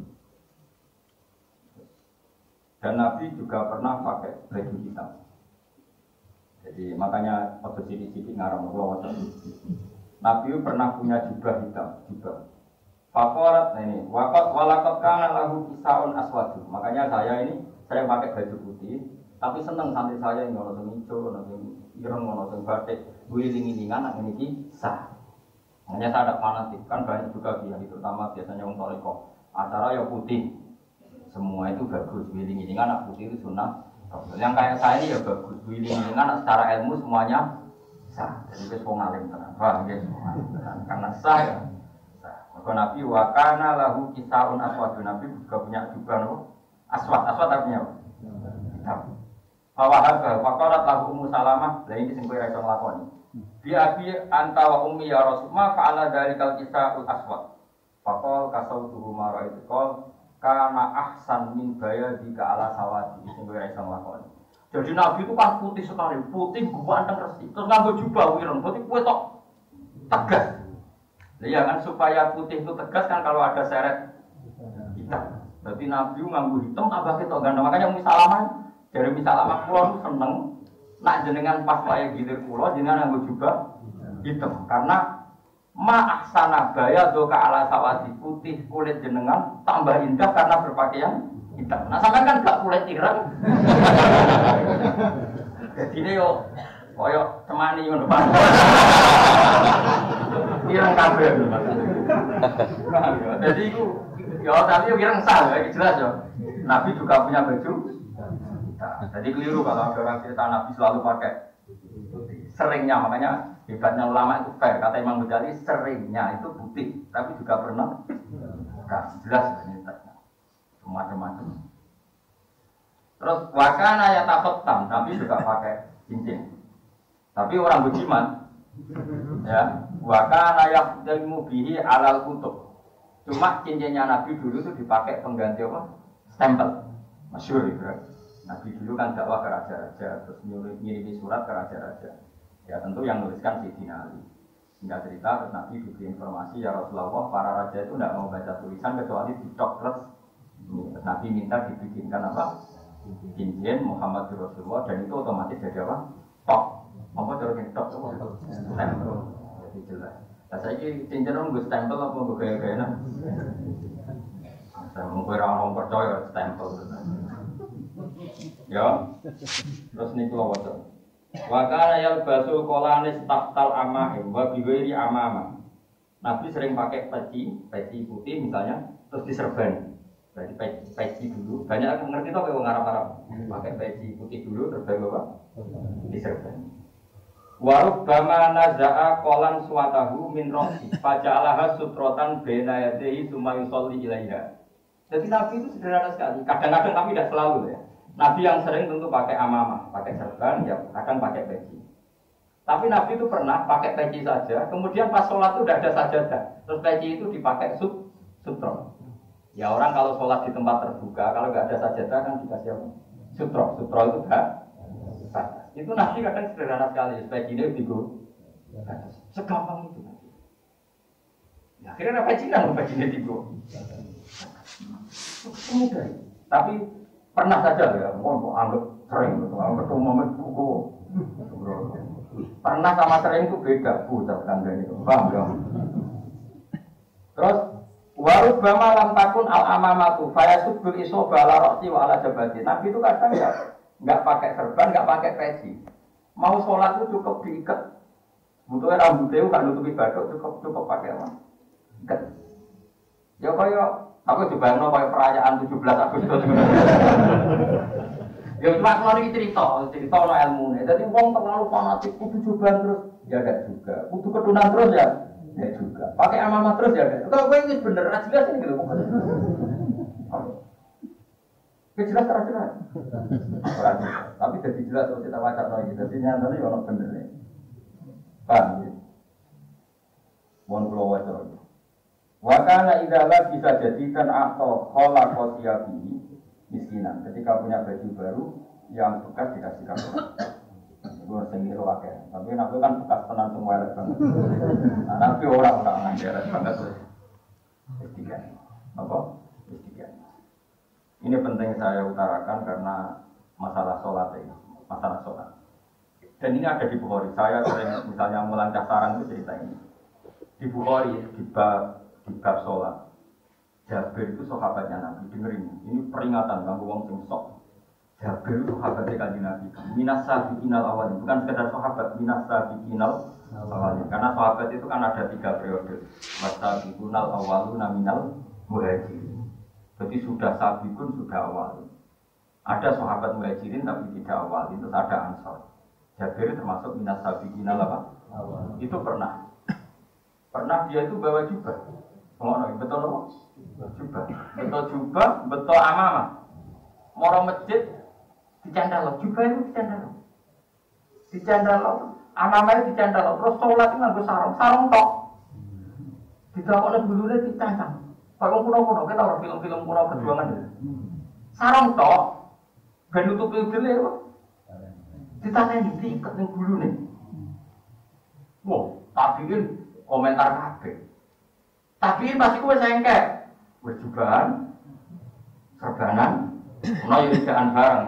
Dan Nabi juga pernah pakai baju hitam. Jadi makanya waktu sidik-sidik ngarang Allah wajah. Nabi pernah punya jubah hitam, jubah. Faqalat nah ini, waqat walaqad kana lahu kisaun aswadu. Makanya saya ini saya pakai baju putih, tapi seneng santri saya yang ono sing ijo, ono sing ireng, ono sing batik, wiling-wilingan nang iki sah. Hanya saya ada fanatik, kan banyak juga dia, terutama biasanya orang toriko. Acara ya putih, semua itu bagus. Wiling-wilingan anak putih itu sunnah. Yang kayak saya ini ya bagus. Wiling-wilingan secara ilmu semuanya sah. Jadi itu semua ngalim tenang. Wah, ini semua ngalim tenang. Karena sah ya. Sah. Maka Nabi wakana lahu kisaun aswadu. Nabi juga punya jubah no? Aswad. Aswad artinya apa? Hitam. Fawahab faqarat lahu Ummu Salamah. Lah ini sing kowe ra iso nglakoni. Bi abi anta wa ummi ya Rasul ma fa'ala dalikal kisaul aswad. Faqal kasautuhu ma ra'aitu qol kana ahsan min bayadika ala sawadi. Sing kowe ra iso nglakoni. Jadi Nabi itu kan putih sekali, putih ganteng resik. Terus nganggo jubah ireng, putih kuwe tok tegas. Iya kan supaya putih itu tegas kan kalau ada seret hitam. Berarti Nabi nganggo hitam tambah ketok ganteng. Makanya Ummu Salamah dari Ummu Salamah kula seneng nak jenengan pas wae gilir kula jenengan nganggo jubah hitam karena ma ahsana bayadika ala sawadi, putih kulit jenengan tambah indah karena berpakaian hitam. Nah sampean kan gak kulit ireng. Jadi ini yo koyo temani ngono Pak. Ireng kabeh. Jadi iku yo tapi yo ireng sah ya jelas yo. Nabi juga punya baju. Jadi keliru kalau ada orang cerita Nabi selalu pakai seringnya, makanya hebatnya ulama itu fair. Kata Imam Ghazali seringnya itu putih, tapi juga pernah nah, jelas ini macam-macam. Terus wakana ya takotam, Nabi juga pakai cincin. Tapi orang bujiman, ya wakana ya ilmu bihi alal kutub. Cuma cincinnya Nabi dulu itu dipakai pengganti apa? Stempel, masyhur itu. Nabi dulu kan dakwah ke raja-raja, terus ngirimi surat ke raja-raja. Ya tentu yang nuliskan Sayyidina Ali. Singkat cerita, terus Nabi diberi informasi ya Rasulullah, para raja itu tidak mau baca tulisan kecuali dicok terus. Nabi minta dibikinkan apa? Cincin Muhammad Rasulullah dan itu otomatis jadi apa? Tok. Apa cara ini tok? Stempel. Jadi jelas. Nah saya ini cincin orang gue stempel apa gue gaya-gaya? Saya mungkin orang percaya stempel. Ya, terus nih kalau wajar. Wakana yal basul kolanis taktal amahim, wabigiri amama. Nabi sering pakai peci, peci putih misalnya, terus diserban. Berarti peci, peci dulu. Banyak yang ngerti tuh kalau ngarap-ngarap. Pakai peci putih dulu, terus baru apa? Diserban. Warub bama naza'a kolan suatahu min rohsi, faja'alaha sutrotan benayadehi sumayusolli ilaiha. Jadi Nabi itu sederhana sekali. Kadang-kadang tapi tidak selalu ya. Nabi yang sering tentu pakai amamah, pakai serban, ya kadang pakai peci. Tapi Nabi itu pernah pakai peci saja, kemudian pas sholat itu sudah ada sajadah, terus peci itu dipakai sut, sutro. Ya orang kalau sholat di tempat terbuka, kalau nggak ada sajadah kan dikasih apa? Sutro, sutro itu enggak. Itu Nabi kadang sederhana sekali, peci ini digo. Segampang itu. Ya, akhirnya peci kan peci ini digo. Semudah. Tapi pernah saja ya, mohon anggap sering, anggap momen buku. Pernah sama sering itu beda, bu, tanda itu, paham ya? Terus warub bama lam takun al amamatu, fayasubul isoba ala roksi wa ala jabati. Nabi itu kadang ya nggak pakai serban, nggak pakai peci. Mau sholat itu cukup diikat. Butuhnya rambut itu kan nutupi baduk, cukup cukup pakai apa? Ikat. Ya kayak aku juga nggak pakai perayaan tujuh belas Agustus. Ya cuma kalau ini cerita, cerita no ilmu nih. Jadi wong terlalu fanatik, kudu coba terus, ya ada juga. Kudu ketunan terus ya, ya juga. Pakai amamah terus ya ada. Kalau gue ini bener, jelas ini gitu. Jelas terus jelas. Tapi jadi jelas kalau kita baca lagi. Jadi nyatanya orang bener nih. Paham ya? Mohon pulau wajar. Wakana idalah bisa jadikan atau khola kosiabi miskinan. Ketika punya baju baru, yang bekas dikasih kamu. Gue sendiri wakil, tapi nabi kan bekas tenan semua elek banget. Nah, nabi orang-orang ngajeret banget tuh. Ketiga, apa? Ketiga. Ini penting saya utarakan karena masalah sholat ini, masalah sholat. Dan ini ada di Bukhari. Saya sering misalnya melancah sarang itu cerita ini. Di Bukhari di bab di bab sholat. Jabir itu sahabatnya Nabi, dengerin. Ini peringatan bangku wong sing sok. Jabir itu sahabatnya Kanjeng Nabi. Minas sabiqinal awalin, bukan sekedar sahabat, minas sabiqinal awalin. Karena sahabat itu kan ada tiga periode. Wasabiqunal awaluna minal muhajirin. Jadi sudah sabiqun sudah awalin. Ada sahabat muhajirin tapi tidak awalin, terus ada ansor. Jabir termasuk minas sabiqinal apa? Awalin. Itu pernah. Pernah dia itu bawa jubah. Ngono, betul apa? Jubah, betul jubah, betul amamah. Moro masjid dicandalo, jubah itu dicandalo, dicandalo, amamah itu dicandalo. Terus sholat itu nganggo sarung, sarung tok. Didakokne bulune dicancang. Kalau kuno-kuno kita orang film-film kuno perjuangan itu. Sarung tok, ben nutupi dele kok. Ditanyani diikat ning bulune. Wah, tapi kan komentar kabeh. Tapi pasti gue sengket, berjubahan, serbanan, mau yuridaan barang.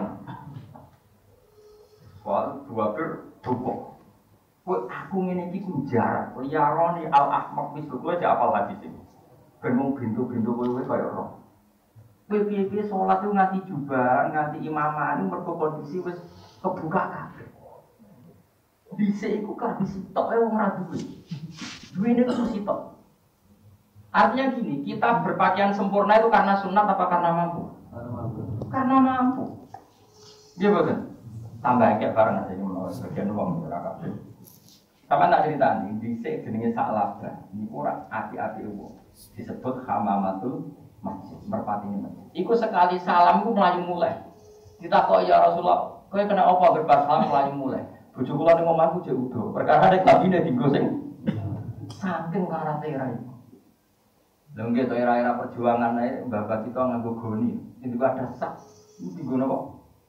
Soal dua ber dukung. Gue aku ini ikut jarak, liaroni al ahmak misu gue aja apal hadis ini. Benung bintu-bintu gue kayak roh. Gue pilih sholat itu nganti jubahan, nganti imaman ini berkondisi wes kebuka kabeh. Bisa ikut kan disitok ya orang duwe. Duwe ini tuh sitok. Artinya gini, kita berpakaian sempurna itu karena sunat apa karena mampu? Karena mampu. Karena mampu. Dia betul. Tambah kayak barang aja ini menurut bagian uang berapa? Sama tak cerita nih, di sini jenenge saklaba. Ini kurang hati-hati uang. Disebut hamamatul masjid, merpati masjid. Iku sekali salam ku melayu mulai. Kita kok ya Rasulullah, kowe kena apa berbahasa salam melayu mulai. Bojo kula ning omahku jek udo. Perkara nek kabine digosing. Saking karate ra iki. Lha nggih to era-era perjuangan ae Bapak kita nganggo goni. Itu ada sak. Ini digono kok.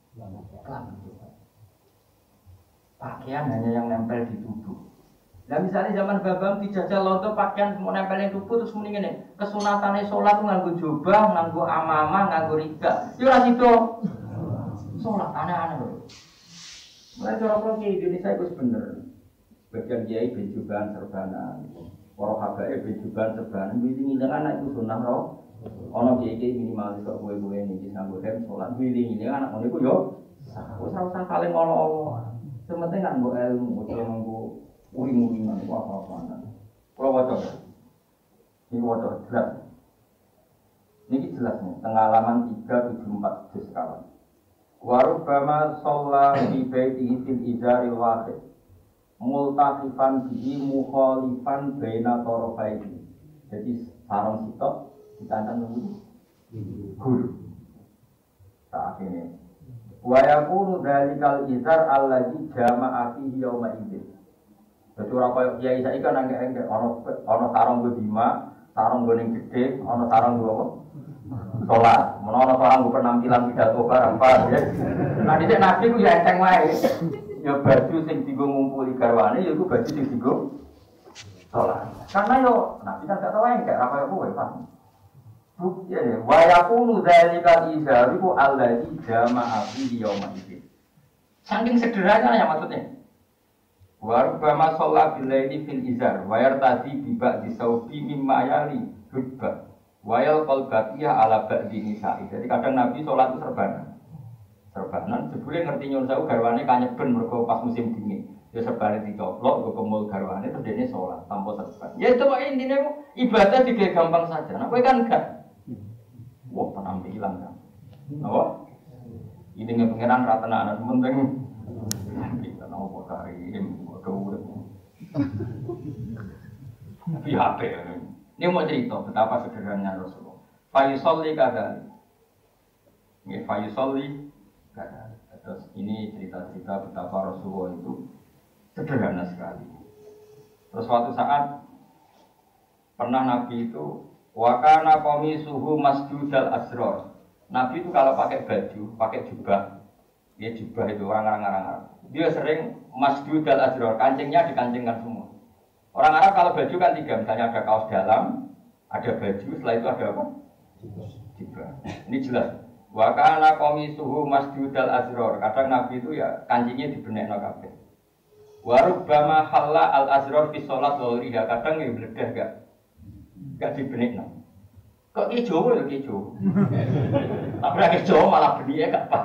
Pakaian hanya yang nempel di tubuh. Nah misalnya zaman Babam dijajal lonto pakaian mau nempel di tubuh terus mending ini kesunatane sholat nganggo jubah, nganggo amamah, nganggo rida. Yo ora sido. Sholat aneh-aneh lho. Mulai cara-cara di Indonesia itu bener. Bagian kiai benjuban serbanan. Para habae benjuban serbanan wiling-wiling anak itu sunah roh. Ana kiai-kiai minimalis kok kowe-kowe niki nganggo hem salat wiling-wiling anak ngono iku yo wis ora usah saling ngono-ngono. Sementing nganggo ilmu, utawa nganggo uring-uringan iku apa-apa. Kalau waca. Ini waca jelas. Niki jelas nih, tengah halaman tiga tujuh empat juz kawan. Wa rubbama shalla fi baitihi fil izaril wahid. Multaqifan bihi mukhalifan baina tarafaihi. Jadi sarung sitok ditantang nunggu guru. Saat ini wa yaqulu dzalikal izar allazi jama'a fihi yauma idzin. Jadi ora koyo kiai saiki kan angge-angge ana ana sarung bima, sarung goning gede, ana sarung apa? Salat. Menawa sarung penampilan pidato barang apa ya. Nah dhisik nabi ku ya enteng wae. Ya baju sing dienggo ngumpuli garwane ya iku baju sing dienggo salat. Karena yo nabi kan gak tau wae gak apa kowe Pak. Bukti ya wa yaqulu dzalika izaru allazi jama'a fi yauma idzin. Saking sederhananya maksudnya. Wa rubbama shalla bil laili fil izar wa yartadi bi ba'di saufi mimma yali hubba wa yal qalbatiya ala ba'di nisa'i. Jadi kadang nabi salat itu serbanan. Serbanan jebule ngerti nyun sewu garwane kanyeben mergo pas musim dingin. Ya serbane dicoplok go kemul garwane terus dene salat tanpa serban. Ya itu kok intine ibadah digawe gampang saja. Nah kowe kan enggak. Wah, penampilan kan. Napa? Ini nge pengenan ra tenanan penting. Kita napa karim kok urip. Tapi H P. Ini mau cerita betapa sederhananya Rasulullah. Fayusolli kadali. Nggih fayusolli kadali. Terus ini cerita-cerita betapa Rasulullah itu sederhana sekali. Terus suatu saat pernah Nabi itu wakana qamisuhu masjudal asrar. Nabi itu kalau pakai baju, pakai jubah Dia jubah itu orang-orang Arab. Dia sering masjud al azror, kancingnya dikancingkan semua. Orang Arab kalau baju kan tiga, misalnya ada kaos dalam, ada baju, setelah itu ada apa? Jubah. Ini jelas. Wa kana qamisuhu masjud al azror. Kadang Nabi itu ya kancingnya dibenekno kabeh. Wa rubbama halla al azror fi shalat wa riha. Kadang ya bledah gak gak dibenekno. Kok ki Jawa ya ki Jawa. Tapi nek Jawa malah benike gak pas.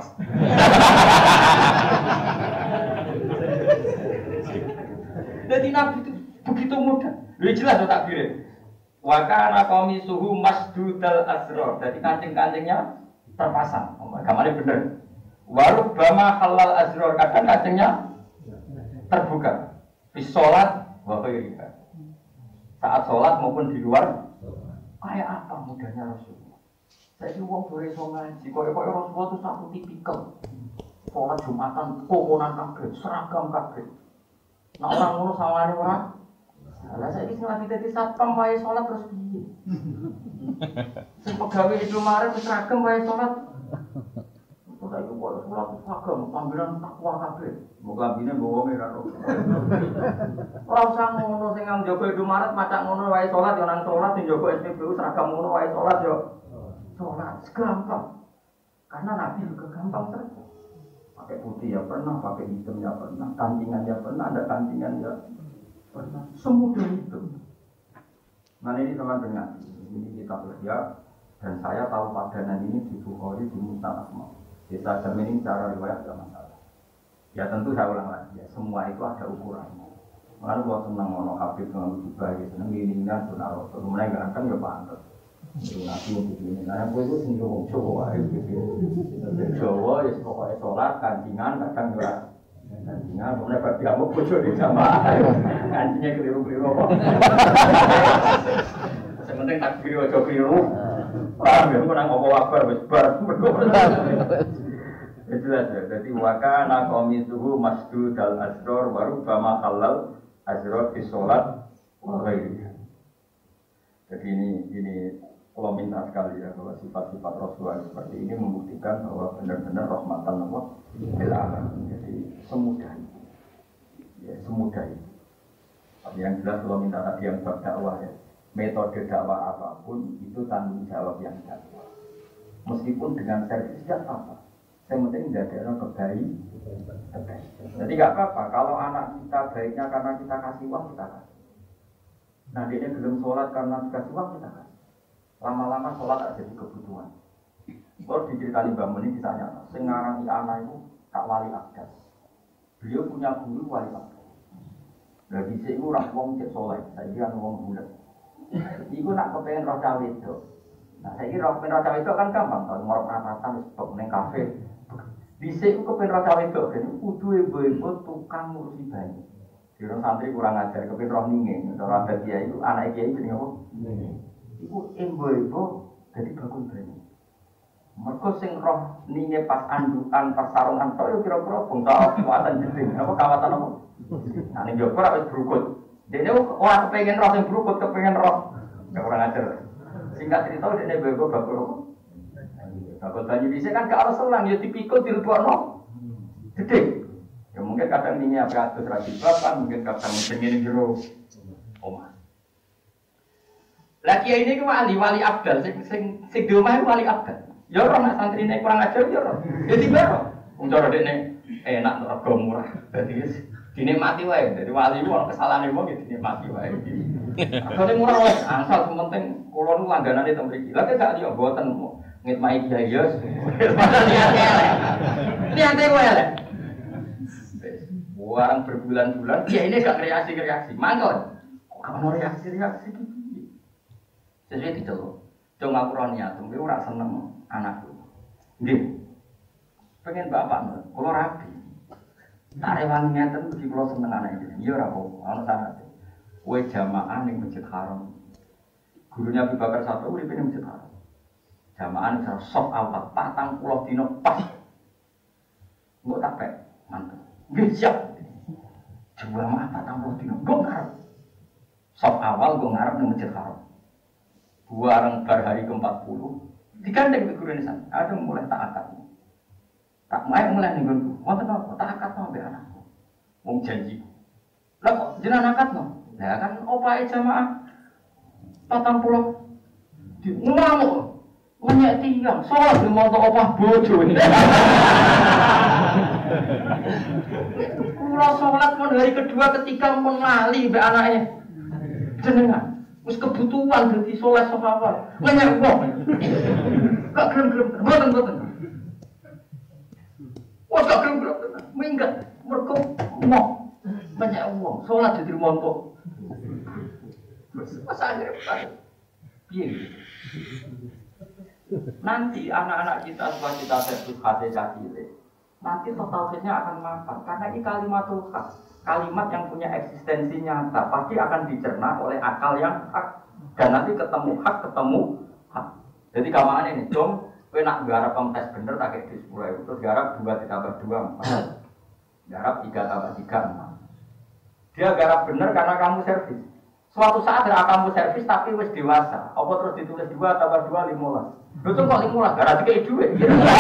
Jadi Nabi itu begitu mudah. Lu jelas tak takbir. Wa kana qamisuhu masdudal asrar. Jadi kancing-kancingnya terpasang. Gambarnya bener. Wa rubbama halal asrar. Kadang kancingnya terbuka. Di salat wa ghairiha. Saat salat maupun di luar. Kayak apa mudahnya Rasulullah? Saya wong boleh iso ngaji, kaya-kaya Rasulullah itu satu tipikal. Sholat Jumatan, kokonan kabeh, seragam kabeh. Nah orang ngono saware ora. Lah saiki sing lagi dadi satpam wae sholat terus piye? Sing pegawe itu mare wis seragam wae sholat. Ora iku kok sholat seragam, panggilan takwa kabeh. Moga bine bawa merah. Ora usah ngono sing nang njaba Indomaret macak ngono wae salat yo nang salat sing njaba S P B U seragam ngono wae salat yo. Salat gampang. Karena Nabi juga gampang terus. Pakai putih ya pernah, pakai hitam ya pernah, kantingan ya pernah, ada kantingan ya pernah. Semudah itu. Nah ini sama dengan ini kita kerja dan saya tahu padanan ini di Bukhari di Musnad Asma. Kita jamin cara riwayat tidak masalah. Ya tentu saya ulang lagi, ya, semua itu ada ukurannya. Makanya kalau senang ngono Habib dengan juga, ya senang gilingan, senang rotor, mulai ganteng ya pantas. Itu nabi untuk ini. Nah aku itu sendiri Jawa, gitu. Jawa ya pokoknya sholat, kancingan, kadang juga kancingan. Kemudian bagi kamu bocor di jamaah, kancingnya keliru-keliru apa? Sementing takbir ojo keliru. Paham ya, aku nang ngomong wabar, besbar, jelas ya, jadi wakana qamisuhu masdudal asror baru bama halal asror di sholat wahai. Jadi ini ini kalau minta sekali ya bahwa sifat-sifat Rasulullah seperti ini membuktikan bahwa benar-benar rahmatan Allah lil alamin. Jadi semudah itu, ya semudah itu. Tapi yang jelas kalau minta tadi yang berdakwah ya, metode dakwah apapun itu tanggung jawab yang dakwah. Meskipun dengan servis tidak apa. Yang penting tidak ada orang kebaik, kebaik. Jadi nggak apa-apa. Kalau anak kita baiknya karena kita kasih uang kita kasih. Nah dia belum sholat karena dikasih uang kita kasih. Lama-lama sholat ada jadi kebutuhan. Kalau diceritakan Mbak Muni ditanya, sengarang di anak itu tak wali abdas. Beliau punya guru wali abdas. Dari sini orang wong cek sholat, saya kira wong bulat. Iku nak kepengen roh cawe itu. Nah saya kira kepengen roh cawe itu kan gampang. Kalau mau perapatan, stop neng kafe. Dhisik ku kepen ra cawe wedok, dene kudu ibu-ibu tukang ngurusi bayi. Dene santri kurang ajar, kepen roh ninge, ora ada kiai itu anak kiai jenenge apa? Ninge. Iku ibu-ibu dadi bakul bayi. Mergo sing roh ninge pas andukan, pas sarungan tok yo kira-kira bangsa kawatan jeding, apa kawatan apa? Nah ning joko ra wis brukut. Dene ora kepengin roh sing brukut, kepengin roh. Ya kurang ajar. Singkat cerita dene ibu-ibu bakul apa? Kalau banyu bisa kan gak harus selang, ya dipikul di luar no, gede. Ya mungkin kadang ini apa atas rasi bapak, mungkin kadang mungkin ini jero, oma. Lagi ini wali wali abdal, sing sing sing di rumah wali abdal. Ya orang nak santri ini kurang ajar ya orang. Ya tiba orang. Uncor dene enak rego murah. Jadi dinikmati wae. Jadi wali itu orang kesalahan itu gitu dinikmati wae. Kalau murah wae, asal penting kalau nu langganan itu mriki. Lagi gak dia buatan ngitmai kiai ya. Niate kowe elek. Warang berbulan-bulan, ya ini gak reaksi-reaksi. Mangkon. Kok ono reaksi-reaksi iki? Sesuai itu. Cung aku ora niat, kowe ora seneng anakku. Nggih. Pengen bapak, kula rapi. Tak rewangi ngeten mesti kula seneng anak iki. Ya ora apa, ono syarat. Kowe jamaah ning Masjid Haram. Gurunya Abu Bakar satu uripe ning Masjid Haram. Jamaah cara sok awal patang puluh dino pas. Engko tak pek, mantep. Nggih siap. Jamaah patang puluh dino, engko ngarep. Sok awal gue ngarep ning Masjid Haram. Bareng bar hari ke empat puluh, digandeng ke guru ini sana. Ada mulai tak akad. Tak main mulai nih gue, mau tenang, tak akad mau biar anakku, mau janji. Lah kok jenengan akad no? Lah kan opai jamaah patang pulau di ngamuk, banyak tiang, soal di motor opah bodoh ini. Pulau sholat pun hari kedua ketiga pun lali be anaknya, jenengan. Wis kebutuhan dadi sholat sahabat, banyak uang. Gak gelem-gelem, boten-boten. Wah gak gelem-gelem, minggat, mergo mau banyak uang, sholat jadi montok. Masa akhirnya piye? Nanti anak-anak kita setelah kita servis hati cilik, nanti tauhidnya akan mapan karena ini kalimatul hak, kalimat yang punya eksistensi nyata pasti akan dicerna oleh akal yang hak dan nanti ketemu hak ketemu hak. Jadi kawangan ini, dong, kowe nak garap tes bener tak kayak di sepuluh ribu, terus garap dua ditambah dua, garap tiga tambah tiga. Dia garap bener karena kamu servis. Suatu saat kamu servis tapi wis dewasa. Apa terus ditulis dua tambah dua lima? Betul kok lima? Garap kayak duit.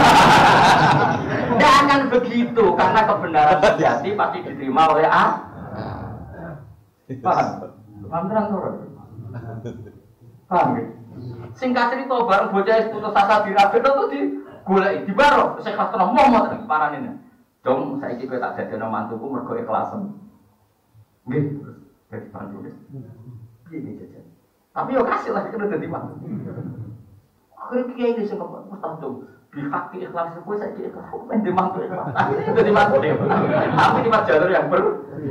Jangan begitu karena kebenaran sejati pasti diterima oleh A. Paham? Paham terang orang. Paham gitu? Singkat cerita bareng bocah putus asa dirabet itu di golek di baro saya kasih momot paran ini. Dong saya iki kowe tak dadekno mantuku mergo ikhlasen. Nggih, jadi mantu wis. Piye jajan. Tapi yo kasih lah kena dadi mantu. Akhirnya kiai ini sing kok tahu pihak ikhlas kowe saiki ikhlas men di mantu ikhlas. Akhirnya dadi mantu. Tapi di jalur yang ber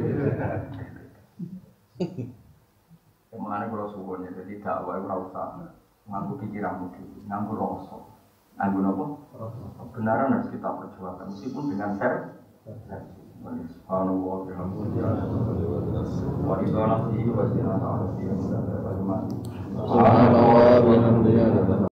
Mengenai kalau subuhnya, jadi dakwah itu usah nganggu pikiran mungkin, nganggu rasa, nganggu apa? Kebenaran harus kita perjuangkan, meskipun dengan ser. Subhanallah, alhamdulillah, wa ridha nafsihi wa zinata arsihi, wa ridha nafsihi wa zinata arsihi.